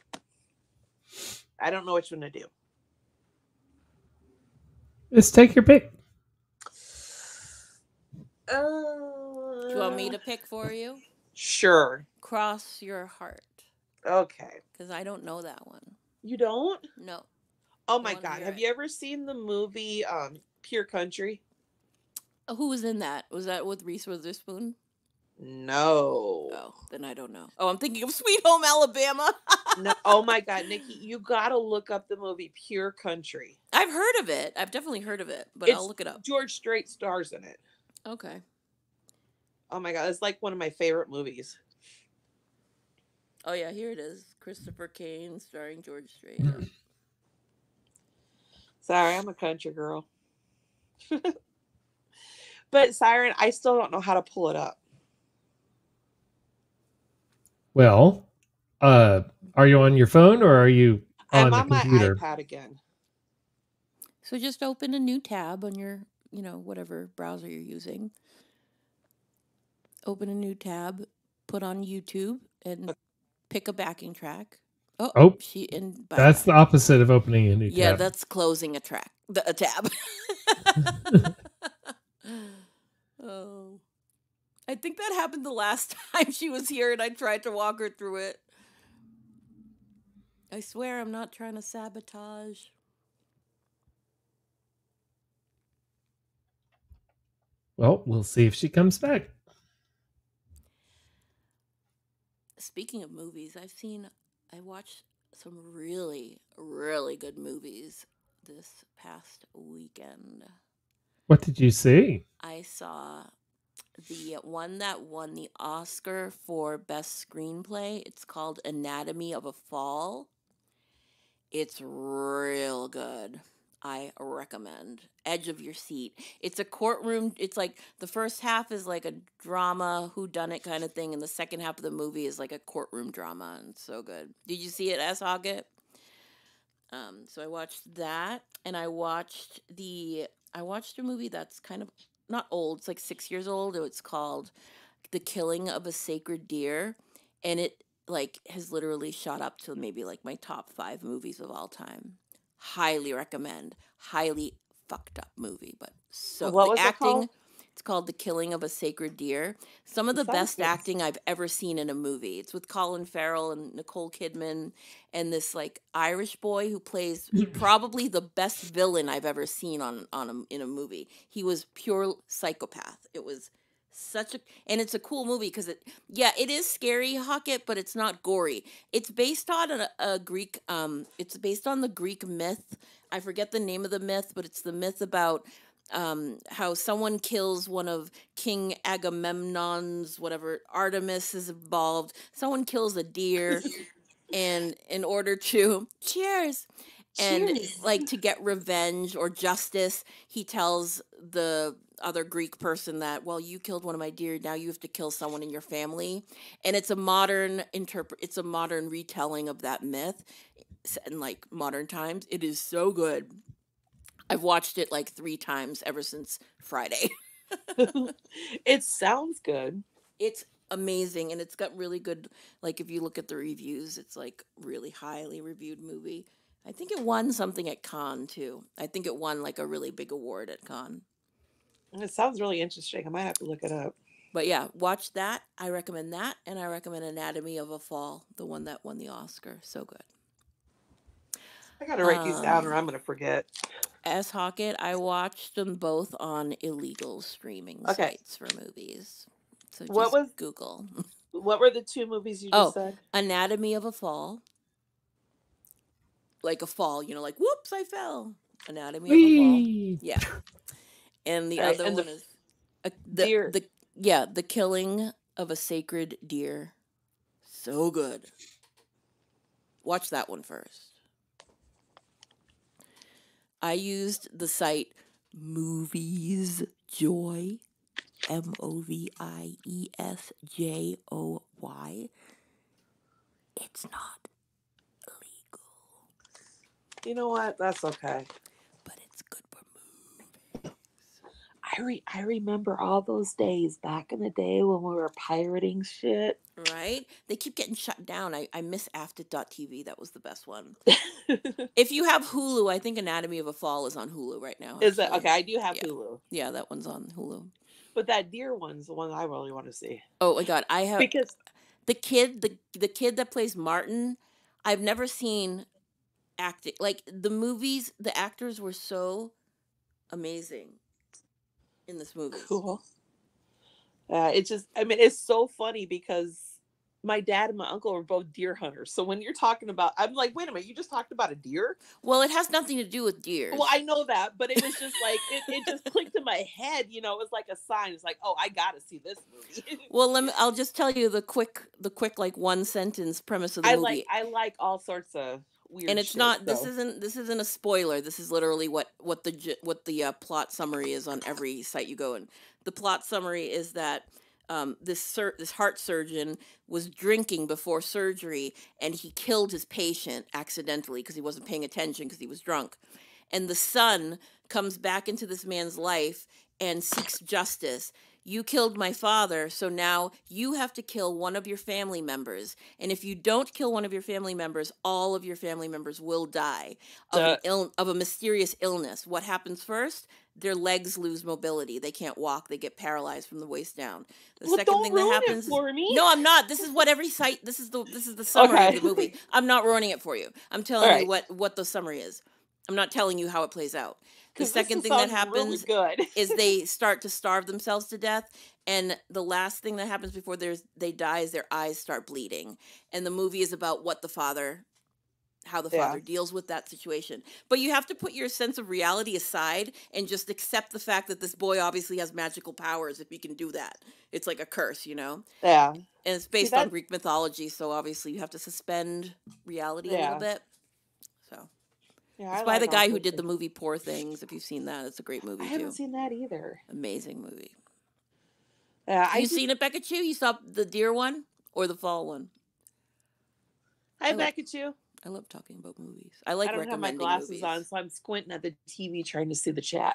I don't know which one to do. Just take your pick. Uh, Do you want me to pick for you? Sure. Cross your heart. Okay. Because I don't know that one. You don't? No. Oh I my wanna god. hear Have it. you ever seen the movie um Pure Country? Oh, who was in that? Was that with Reese Witherspoon? No. Oh, then I don't know. Oh, I'm thinking of Sweet Home Alabama. No. Oh my god, Nikki, you gotta look up the movie Pure Country. I've heard of it. I've definitely heard of it, but It's I'll look it up. George Strait stars in it. Okay. Oh my god, it's like one of my favorite movies. Oh yeah, here it is. Christopher Kane starring George Strait. Yeah. Sorry, I'm a country girl. But Siren, I still don't know how to pull it up. Well, uh, are you on your phone or are you on I'm the on my computer? iPad again. So just open a new tab on your, you know, whatever browser you're using. Open a new tab, put on YouTube, and pick a backing track. Oh, Oh, she and bye That's bye. the opposite of opening a new Yeah, tab. that's closing a track, the, a tab. Oh, I think that happened the last time she was here, and I tried to walk her through it. I swear, I'm not trying to sabotage. Well, we'll see if she comes back. Speaking of movies, I've seen, I watched some really, really good movies this past weekend. What did you see? I saw the one that won the Oscar for Best Screenplay. It's called Anatomy of a Fall. It's real good. I recommend. Edge of your seat. It's a courtroom. It's like the first half is like a drama, whodunit kind of thing, and the second half of the movie is like a courtroom drama, and it's so good. Did you see it, S. Hoggett? Um, so I watched that, and I watched the. I watched a movie that's kind of not old. It's like six years old. It's called The Killing of a Sacred Deer, and it like has literally shot up to maybe like my top five movies of all time. Highly recommend. Highly fucked up movie, but so What the was it acting. called? It's called The Killing of a Sacred Deer. Some of the Sounds best good. acting I've ever seen in a movie. It's with Colin Farrell and Nicole Kidman and this like Irish boy who plays probably the best villain I've ever seen on on a, in a movie. He was pure psychopath. It was Such a and it's a cool movie because it yeah it is scary, Hocket, but it's not gory. It's based on a, a Greek um it's based on the Greek myth. I forget the name of the myth, but it's the myth about um how someone kills one of King Agamemnon's whatever Artemis is involved. Someone kills a deer and in order to cheers and Cheers. like to get revenge or justice, he tells the other Greek person that, well, you killed one of my deer, now you have to kill someone in your family. And it's a modern interpret it's a modern retelling of that myth set in like modern times. It is so good. I've watched it like three times ever since Friday. It sounds good. It's amazing, and it's got really good, like if you look at the reviews, it's like really highly reviewed movie. I think it won something at Cannes too. I think it won like a really big award at Cannes. It sounds really interesting. I might have to look it up. But yeah, watch that. I recommend that, and I recommend Anatomy of a Fall, the one that won the Oscar. So good. I gotta write these down or Um, I'm gonna forget. As Hocket, I watched them both on illegal streaming Okay. sites for movies. So What just was Google. what were the two movies you just Oh, said? Anatomy of a Fall. Like a fall, you know, like whoops, I fell. Anatomy of a Fall. Whee! Yeah. And the All right, other and the one is a, the deer. the yeah, the killing of a sacred deer. So good. Watch that one first. I used the site Movies Joy, M O V I E S J O Y. It's not illegal, You know what? That's okay. but it's good for movies. I re- I remember all those days back in the day when we were pirating shit. Right? They keep getting shut down. I, I miss after dot T V. That was the best one. If you have Hulu, I think Anatomy of a Fall is on Hulu right now. Is it actually. okay? I do have Yeah. Hulu, Yeah, that one's on Hulu. but that deer one's the one I really want to see Oh my god, I have because the kid, the the kid that plays Martin. I've never seen acting like the movies. The actors were so amazing in this movie. cool. Uh, it's just, I mean, it's so funny because my dad and my uncle are both deer hunters. So when you're talking about, I'm like, wait a minute, you just talked about a deer? Well, it has nothing to do with deer. Well, I know that, but it was just like, it, it just clicked in my head, you know, it was like a sign. It's like, oh, I got to see this movie. Well, let me. I'll just tell you the quick, the quick, like one sentence premise of the I movie. like, I like all sorts of weird And it's shit, not. This so. isn't. This isn't a spoiler. This is literally what what the j- what the uh, plot summary is on every site you go in. The plot summary is that um, this sur- this heart surgeon was drinking before surgery, and he killed his patient accidentally because he wasn't paying attention because he was drunk. And the son comes back into this man's life and seeks justice. You killed my father, so now you have to kill one of your family members. And if you don't kill one of your family members, all of your family members will die of an Uh, Ill- of a mysterious illness. What happens first? Their legs lose mobility. They can't walk. They get paralyzed from the waist down. The well, second don't thing that ruin happens it for me. is, no, I'm not. This is what every site. This is the this is the summary Okay. of the movie. I'm not ruining it for you. I'm telling All you right. what what the summary is. I'm not telling you how it plays out. The 'Cause this second is thing that sounding really happens good. is they start to starve themselves to death, and the last thing that happens before there's they die is their eyes start bleeding. And the movie is about what the father, how the Yeah. father deals with that situation. But you have to put your sense of reality aside and just accept the fact that this boy obviously has magical powers if he can do that. It's like a curse, you know? Yeah. And it's See, based on that, Greek mythology, so obviously you have to suspend reality a little yeah. bit. So Yeah, it's I by the like all guy who sorts did the of. movie Poor Things. If you've seen that, it's a great I movie haven't too. seen that either. Amazing movie. Yeah, Have I you did. seen it, Becca Chu? You saw the deer one or the fall one? Hi, I love back at you. I love talking about movies. I like I don't have my recommending glasses movies. on, so I'm squinting at the T V trying to see the chat.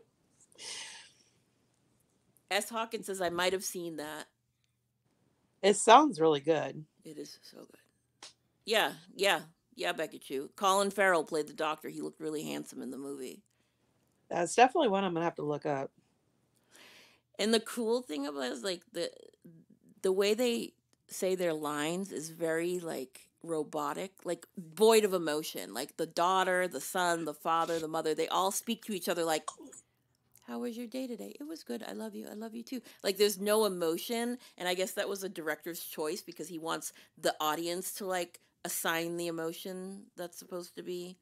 S. Hawkins says I might have seen that. It sounds really good. It is so good. Yeah, yeah, yeah, Becca Chu. Colin Farrell played the doctor. He looked really handsome in the movie. That's definitely one I'm gonna have to look up. And the cool thing about it is like the the way they say their lines is very like robotic, like void of emotion. Like the daughter, the son, the father, the mother, they all speak to each other like, How was your day today? It was good. I love you. I love you too. Like there's no emotion, and I guess that was a director's choice because he wants the audience to like assign the emotion that's supposed to be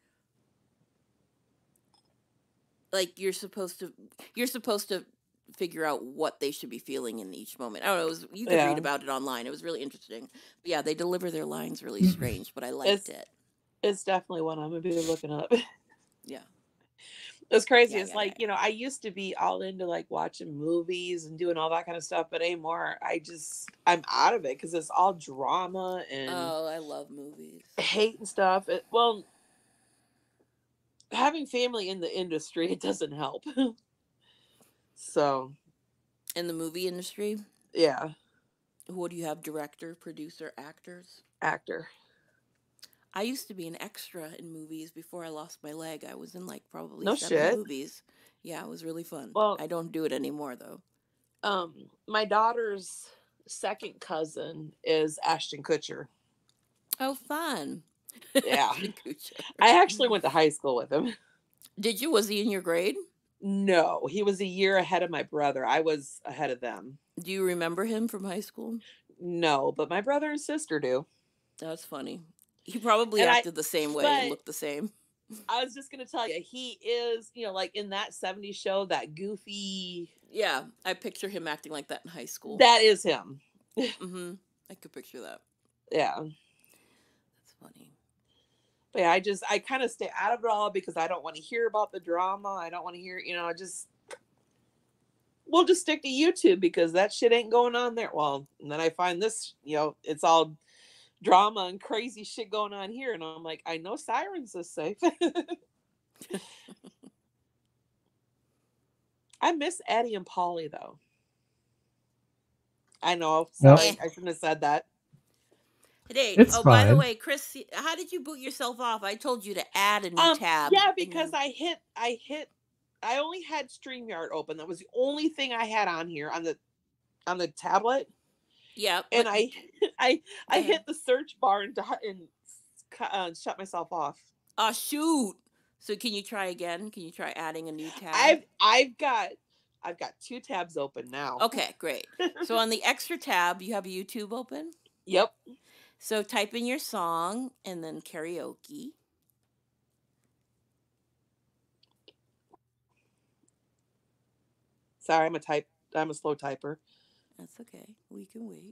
like you're supposed to you're supposed to figure out what they should be feeling in each moment. I don't know, it was, you could Yeah. read about it online. It was really interesting. But yeah, they deliver their lines really strange, but I liked It's it. it's definitely one I'm gonna be looking up. Yeah. It's crazy. Yeah, It's yeah, like, yeah. you know, I used to be all into like watching movies and doing all that kind of stuff, but anymore, I just I'm out of it because it's all drama and Oh, I love movies. hate and stuff. It, well, having family in the industry, it doesn't help. So, In the movie industry, yeah, what do you have? Director, producer, actors? actor. I used to be an extra in movies before I lost my leg. I was in like probably No seven shit. movies. Yeah, it was really fun. Well, I don't do it anymore though. um, my daughter's second cousin is Ashton Kutcher. Oh, fun. Yeah. Ashton Kutcher. I actually went to high school with him. Did you? Was he in your grade? No, he was a year ahead of my brother. I was ahead of them. Do you remember him from high school? No, but my brother and sister do. That's funny. He probably And I- acted the same way but- and looked the same. I was just gonna tell you, he is, you know, like in that seventies show, that goofy. Yeah, I picture him acting like that in high school. That is him. Mm-hmm. I could picture that. Yeah. That's funny. But yeah, I just, I kind of stay out of it all because I don't want to hear about the drama. I don't want to hear, you know, I just, we'll just stick to YouTube because that shit ain't going on there. Well, and then I find this, you know, it's all drama and crazy shit going on here. And I'm like, I know Sirens is safe. I miss Addie and Polly though. I know. Sorry, Yep. I shouldn't have said that. Hey, It's oh, by the fine. way, Chris, how did you boot yourself off? I told you to add a new Um, tab. yeah, and because then- I hit, I hit, I only had StreamYard open. That was the only thing I had on here on the, on the tablet. yeah, And but- I, I, I ahead. hit the search bar and, and uh, shut myself off. Oh, shoot. So can you try again? Can you try adding a new tab? I've, I've got, I've got two tabs open now. Okay, great. So on the extra tab, you have YouTube open. Yep. So type in your song and then karaoke. Sorry, I'm a type. I'm a slow typer. That's okay. We can wait.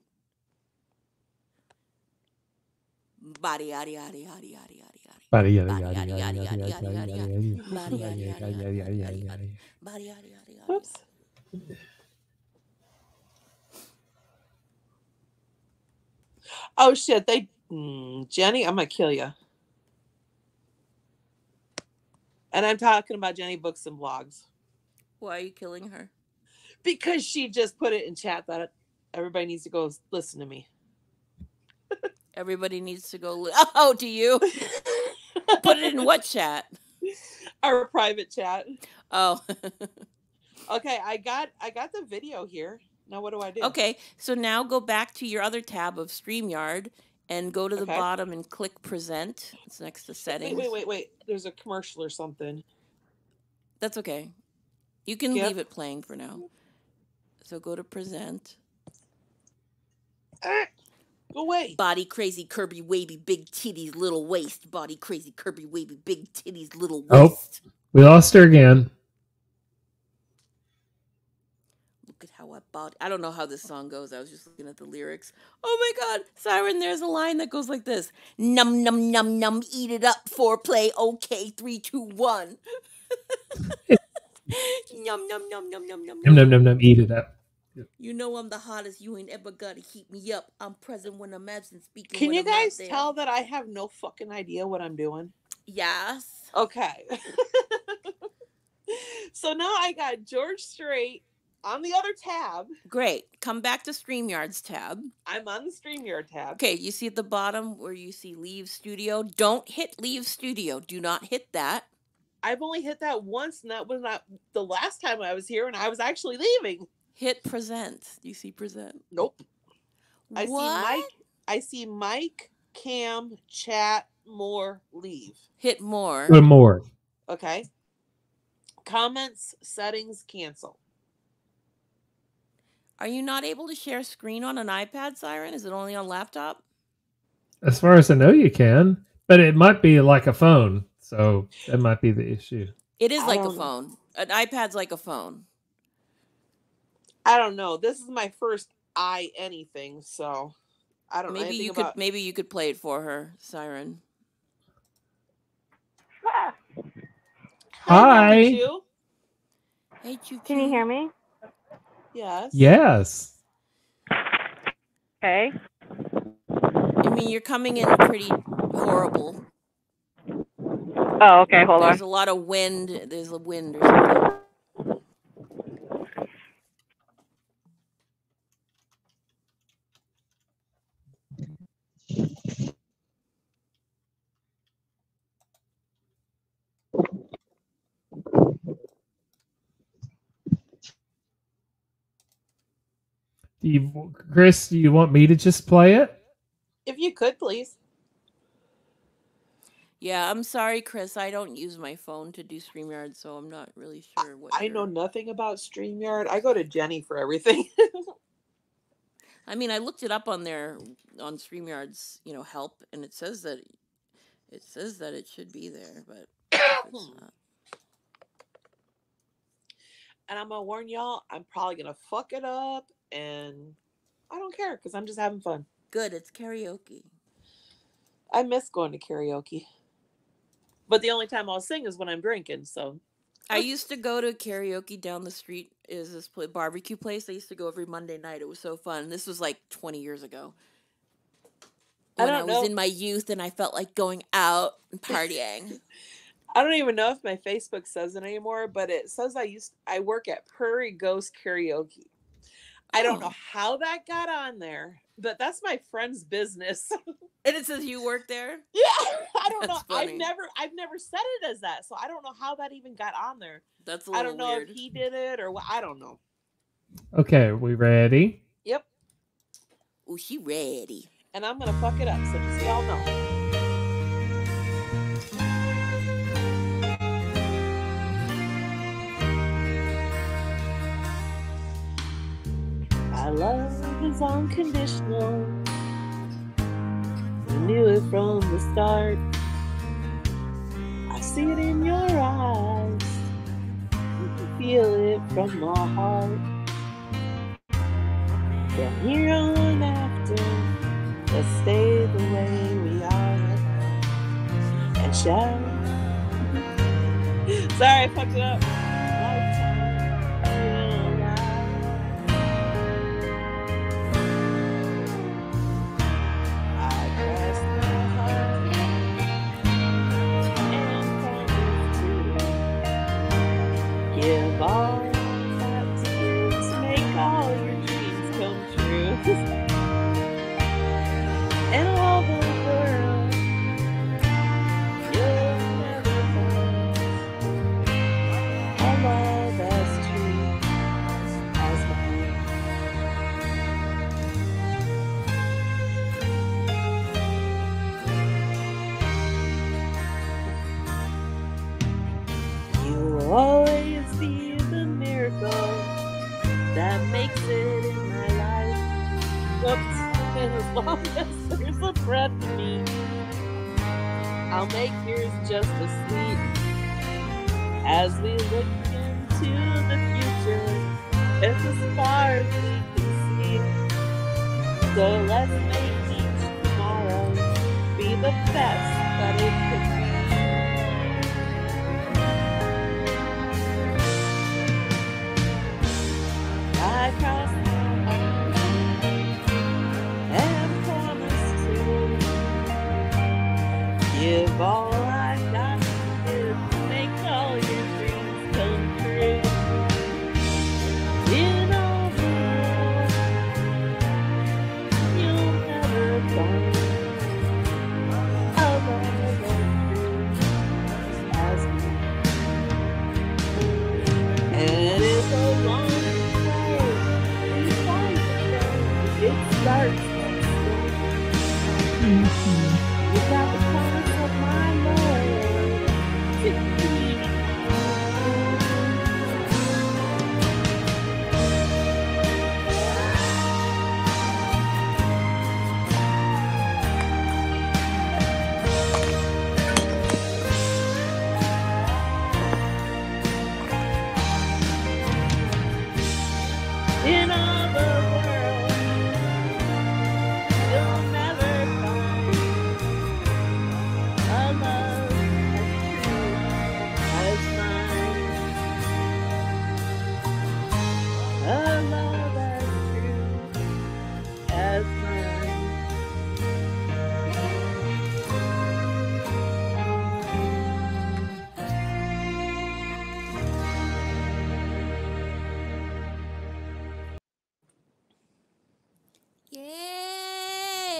Body yada yada yada yada yada yada. Body yada Body yada yada yada yada yada yada yada yada yada yada. yada Body yada yada yada yada yada yada yada yada. yada. Body yada yada yada. Oops. Oh shit! They, mm, Jenny, I'm gonna kill you. And I'm talking about Jenny Books and Blogs Why are you killing her? because she just put it in chat that everybody needs to go listen to me. Everybody needs to go. Li- oh, do you put it in what chat? Our private chat. Oh, Okay, I got I got the video here. Now what do I do? okay. So now go back to your other tab of StreamYard and go to the Okay. bottom and click Present. It's next to Settings. Wait, wait, wait, wait. There's a commercial or something. That's okay. You can Yep. leave it playing for now. So go to Present. Ah, go away. Body crazy, curvy, wavy, big titties, little waist. Body crazy, curvy, wavy, big titties, little Oh. waist. We lost her again. Look at how I bought. I don't know how this song goes. I was just looking at the lyrics. Oh my God, Siren! There's a line that goes like this: "Num num num num, eat it up, foreplay. Okay, three, two, one." Num num num num num num Num num num num. Eat it up. You know I'm the hottest. You ain't ever gotta heat me up. I'm present when I'm absent, speaking. Can when you I'm not guys there. tell that I have no fucking idea what I'm doing? Yes. Okay. So now I got George Strait on the other tab. Great. Come back to StreamYard's tab. I'm on the StreamYard tab. Okay, you see at the bottom where you see Leave Studio? Don't hit Leave Studio. Do not hit that. I've only hit that once, and that was not the last time I was here, and I was actually leaving. Hit Present. You see Present? Nope. I what? see Mike. I see Mike, Cam, chat, more, leave. Hit More. One more. Okay. Comments, settings, cancel. Are you not able to share screen on an iPad, Siren? Is it only on laptop? As far as I know, you can, but it might be like a phone, so that might be the issue. It is I like a don't know. phone. An iPad's like a phone. I don't know. This is my first I anything, so I don't know Maybe anything you about. could maybe you could play it for her, Siren. Hi. Hi. Choo. Hey, Choo. Can you hear me? Yes. Yes. Okay. I mean, you're coming in pretty horrible. Oh, okay. Hold There's on. a lot of wind. There's a wind or something. Do you, Chris? Do you want me to just play it? If you could, please. Yeah, I'm sorry, Chris. I don't use my phone to do StreamYard, so I'm not really sure what. I you're... know nothing about StreamYard. I go to Jenny for everything. I mean, I looked it up on their on StreamYard's, you know, help, and it says that it says that it should be there, but it's not. And I'm gonna warn y'all, I'm probably gonna fuck it up, and I don't care because I'm just having fun. Good, it's karaoke. I miss going to karaoke, but the only time I'll sing is when I'm drinking. So I used to go to karaoke down the street. Is this pl- barbecue place? I used to go every Monday night. It was so fun. This was like twenty years ago. When I, I don't was know. in my youth and I felt like going out and partying. I don't even know if my Facebook says it anymore, but it says I used I work at Prairie Ghost Karaoke. I don't know how that got on there, but that's my friend's business. And it says you work there? Yeah, I don't That's know. funny. I've never I've never said it as that, so I don't know how that even got on there. That's a I little don't know weird. if he did it or what. I don't know. Okay, are we ready? Yep. Oh, she ready. And I'm gonna fuck it up, so just so y'all know. My love is unconditional. I knew it from the start. I see it in your eyes. You can feel it from my heart. From here on after, let's stay the way we are. And shout. Sorry, I fucked it up. Give all that to you to make all your dreams come true. And all the world you'll never find a love as true as mine. You will always be the miracle that makes it in my life. Whoops. And as long as there's a breath in me, I'll make yours just as sweet. As we look into the future, it's as far as we can see. So let's make each tomorrow be the best that it could be. I cross my heart and promise to give all I got to give to make all your dreams come true. In all the world, you'll never find a love as true as me. And it's a long it starts next door. Mm-hmm. You got the promise of my love to keep.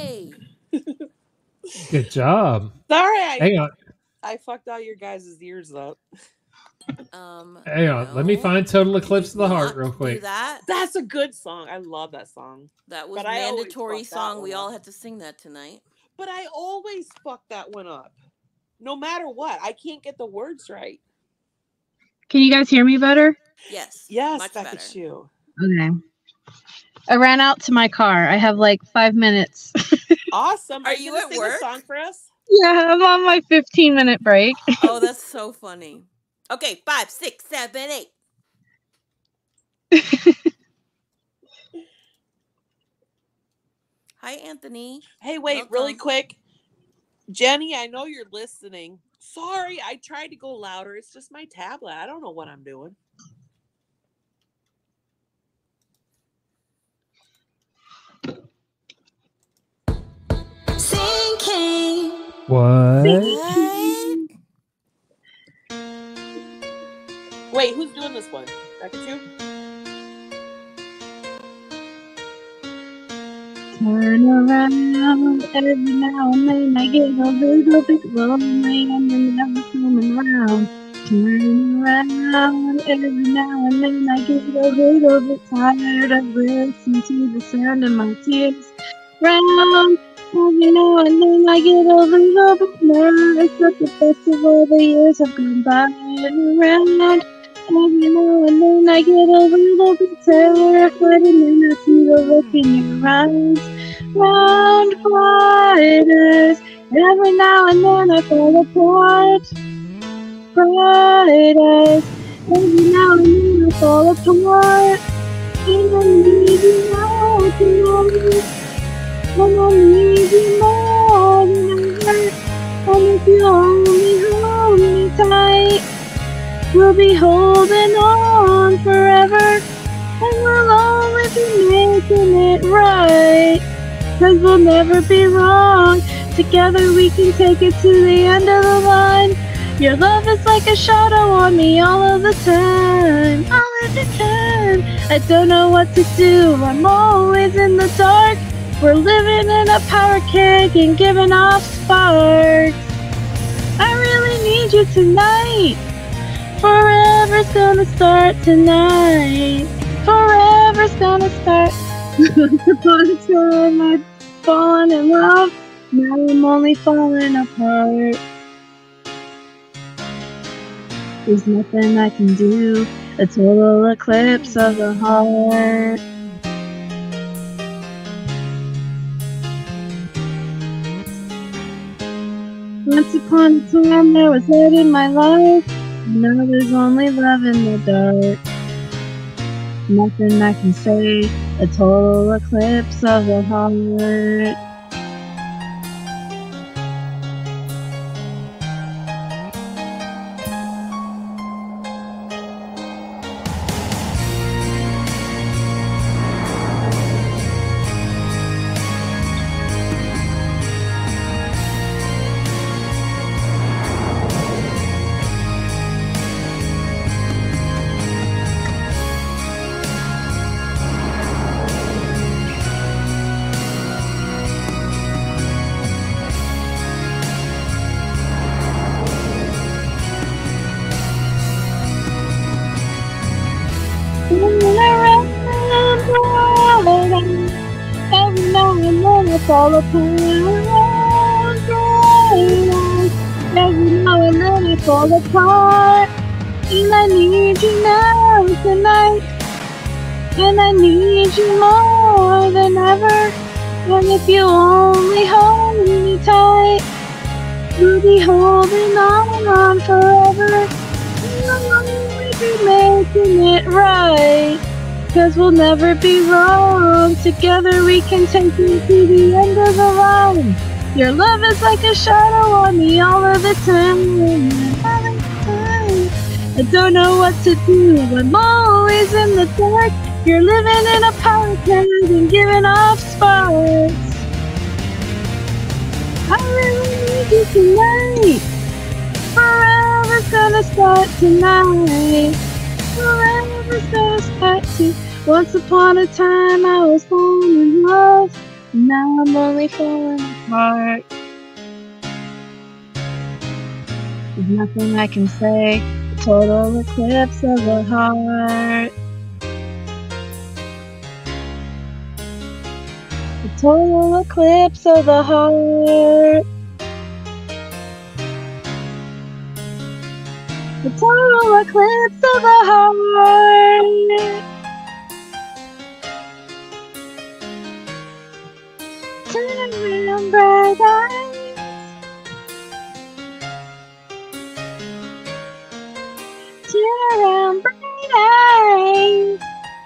Yay! Good job. Sorry, I, Hang on. I fucked all your guys' ears up. Um, Hang on. Let me no. find Total You Eclipse did of the Heart not real do quick. that. That's a good song. I love that song. That was But I always mandatory fuck that song. one We up. all had to sing that tonight. But I always fuck that one up. No matter what. I can't get the words right. Can you guys hear me better? Yes. Yes, much back better. at you. Okay. I ran out to my car. I have like five minutes. Awesome. Are Are you you gonna at sing work? a song for us? Yeah, I'm on my fifteen minute break. Oh, that's so funny. Okay, five, six, seven, eight. Hi, Anthony. Hey, wait, really Welcome. quick. Jenny, I know you're listening. Sorry, I tried to go louder. It's just my tablet. I don't know what I'm doing. Sinking. What? What? Wait, who's doing this one? Back at you? Turn around every now and then. I get a little bit lonely and you're never coming around. Turn around every now and then. I get a little bit tired of listening to the sound of my tears. Round every now and then. I get a little bit nervous that the best of all the years have gone by. Around every now and then. I get a little bit terrified and then I see the look in your eyes. Round fighters, every now and then I fall apart. Fighters, every now and then I fall apart. And I need you now tonight. And I need you more than ever. And if you only hold me tight, we'll be holding on forever. And we'll only be making it right. Cause we'll never be wrong. Together we can take it to the end of the line. Your love is like a shadow on me all of the time. All of the time. I don't know what to do. I'm always in the dark. We're living in a power keg and giving off sparks. I really need you tonight. Forever's gonna start tonight. Forever's gonna start. Once upon a time I'd fallen in love. Now I'm only falling apart. There's nothing I can do. A total eclipse of the heart. Once upon a time there was light in my life. Now there's only love in the dark. Nothing I can say, a total eclipse of the heart. Every now and then I fall apart. Every now and then I fall apart. And I need you now tonight. And I need you more than ever. And if you only hold me tight, we'll be holding on forever. We'll be making it right. Cause we'll never be wrong. Together we can take it to the end of the line. Your love is like a shadow on me all of the time. I don't know what to do. I'm always in the dark. You're living in a power plant and giving off sparks. I really need you tonight. Forever's gonna start tonight. Forever's gonna start to. Once upon a time I was falling in love. Now I'm only falling apart. There's nothing I can say. A total eclipse of the heart. A total eclipse of the heart. A total eclipse of the heart. Turn around, bright eyes. Turn around, bright eyes.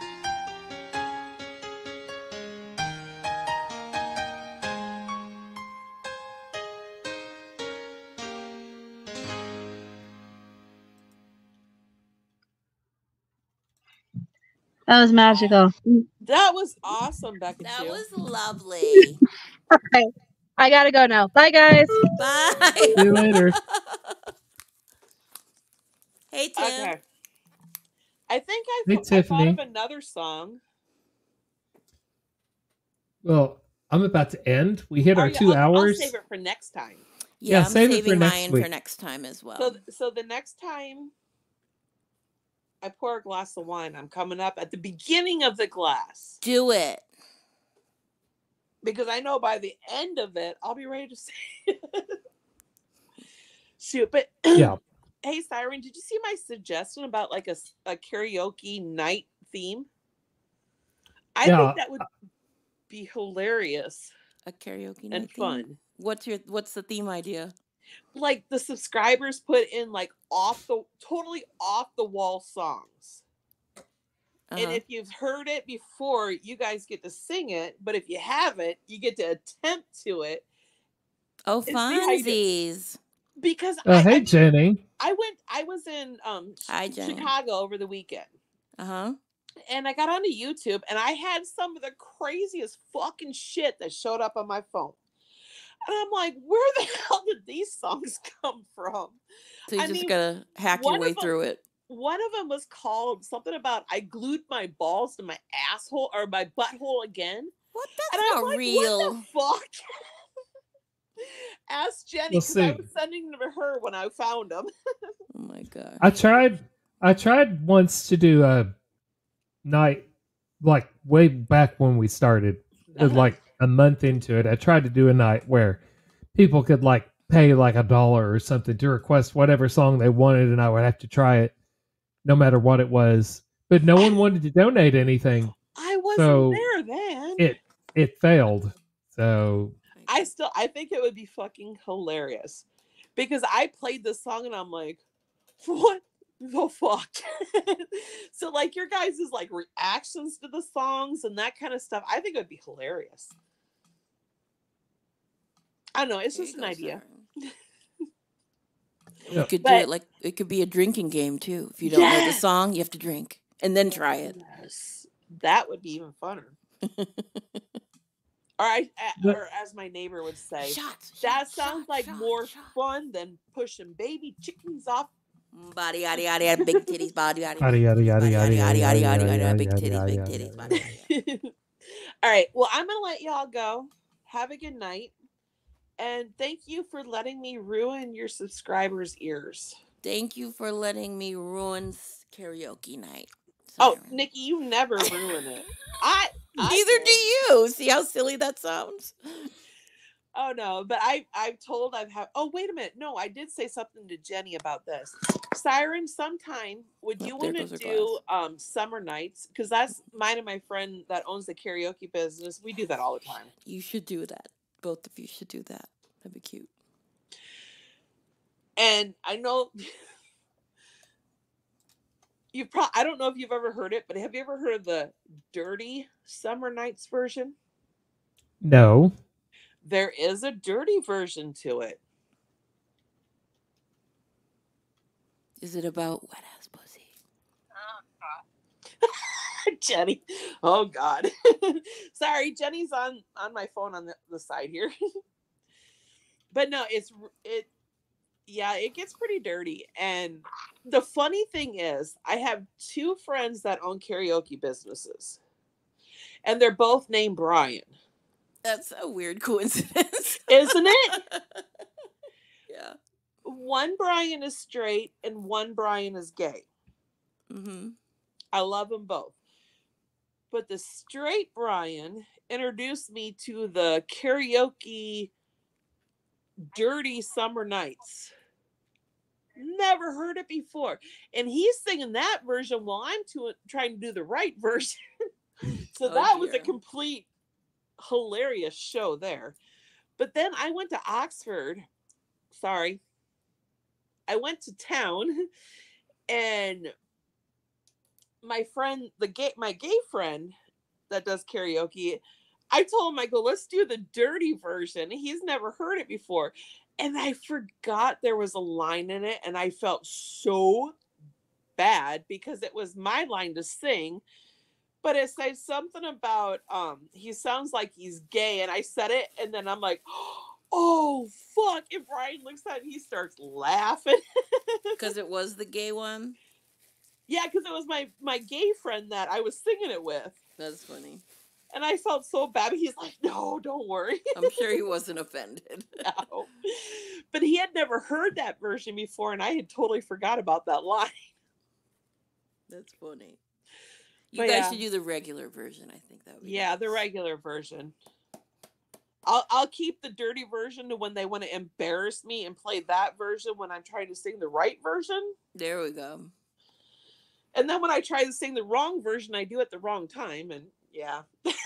That was magical. That was awesome, Becca. That too. was lovely. Okay, I gotta go now. Bye, guys. Bye. See you later. Hey, Tim. Okay. I think I, Hey, th- I thought Tiffany. of another song. Well, I'm about to end. We hit Are our you- two I'll, I'll hours. save it for next time. Yeah, Yeah, I'm save it for saving next mine week. for next time as well. So, so the next time I pour a glass of wine, I'm coming up at the beginning of the glass Do it. because I know by the end of it, I'll be ready to say shoot. But Yeah. hey, Siren, did you see my suggestion about like a, a karaoke night theme? I Yeah. think that would be hilarious A karaoke night and theme? fun. What's your What's the theme idea? Like the subscribers put in like off the totally off the wall songs. Uh-huh. And if you've heard it before, you guys get to sing it. But if you haven't, you get to attempt to it. Oh, and see how you do. funsies. Because Uh, I, hey, I, Jenny. I went, I was in um Hi, Jenny. Chicago over the weekend, Uh huh. and I got onto YouTube, and I had some of the craziest fucking shit that showed up on my phone. And I'm like, where the hell did these songs come from? So you I just mean, gotta hack your one way of them- through it. One of them was called something about I glued my balls to my asshole or my butthole again. What? And That's I'm not like, real. what the fuck? Ask Jenny We'll because I see. was sending them to her when I found them. Oh my god. I tried. I tried once to do a night, like way back when we started, uh, Uh-huh. like a month into it. I tried to do a night where people could like pay like a dollar or something to request whatever song they wanted, and I would have to try it, no matter what it was. But no one wanted to donate anything. I wasn't So there then. It it failed. So I still I think it would be fucking hilarious because I played this song and I'm like, what the fuck? So like your guys' like reactions to the songs and that kind of stuff, I think it would be hilarious. I don't know, it's There just you an go, idea. Siren. Yeah. You could But- do it like it could be a drinking game too. If you don't know the Yes. song, you have to drink and then try it. Yes. That would be even funner. Or, I, But- or as my neighbor would say, Shots. that shots, sounds shots, like shots, more shots. fun than pushing baby chickens off. Body, yada, yada, yada, big titties, body, yada, Yada, yada, yada, body, yada, yada, yada, yada, yada, yada, yada, big yada, titties, yada, big yada, titties, yada, body, yada. yada. All right. Well, I'm going to let y'all go. Have a good night. And thank you for letting me ruin your subscribers' ears. Thank you for letting me ruin s- karaoke night. Oh, Siren. Nikki, you never ruin it. I, I Neither do did. you. See how silly that sounds? Oh no, but I I've told I've had. Oh wait a minute, no, I did say something to Jenny about this. Siren, sometime would you Oh, there want to goes her do um summer nights? Because that's mine and my friend that owns the karaoke business. We do that all the time. You should do that. Both of you should do that. That'd be cute. And I know you've probably. I don't know if you've ever heard it, but have you ever heard of the Dirty Summer Nights version? No. There is a dirty version to it. Is it about wet ass pussy? Jenny. Oh God. Sorry, Jenny's on on my phone on the, the side here. But no, it's it yeah, it gets pretty dirty. And the funny thing is, I have two friends that own karaoke businesses. And they're both named Brian. That's a weird coincidence. Isn't it? Yeah. One Brian is straight and one Brian is gay. Mm-hmm. I love them both. But the straight Brian introduced me to the karaoke Dirty Summer Nights. Never heard it before. And he's singing that version while I'm to, trying to do the right version. So Oh, that was a dear. complete hilarious show there. But then I went to Oxford. Sorry. I went to town and my friend, the gay, my gay friend that does karaoke, I told him, I go, let's do the dirty version. He's never heard it before. And I forgot there was a line in it. And I felt so bad because it was my line to sing. But it says something about um he sounds like he's gay. And I said it. And then I'm like, oh, fuck. And Brian looks at it and he starts laughing. Because it was the gay one? Yeah, because it was my, my gay friend that I was singing it with. That's funny. And I felt so bad. He's like, no, don't worry. I'm sure he wasn't offended. No. But he had never heard that version before, and I had totally forgot about that line. That's funny. You But guys yeah. should do the regular version. I think that would be Yeah, nice. the regular version. I'll I'll keep the dirty version to when they want to embarrass me and play that version when I'm trying to sing the right version. There we go. And then when I try to sing the wrong version, I do it the wrong time. And yeah.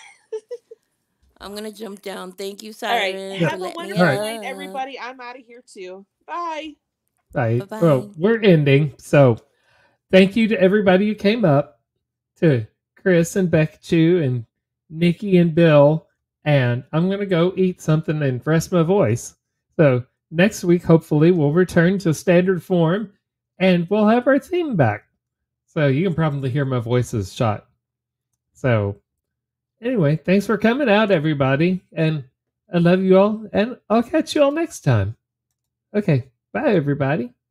I'm going to jump down. Thank you, All Siren. right. for Have a letting me wonderful All night, up. everybody. I'm out of here too. Bye. Right. Bye-bye. Well, we're ending. So thank you to everybody who came up, to Chris and Becky Chu and Nikki and Bill. And I'm going to go eat something and rest my voice. So next week, hopefully, we'll return to standard form and we'll have our theme back. So you can probably hear my voice is shot. So anyway, thanks for coming out, everybody. And I love you all. And I'll catch you all next time. Okay. Bye, everybody.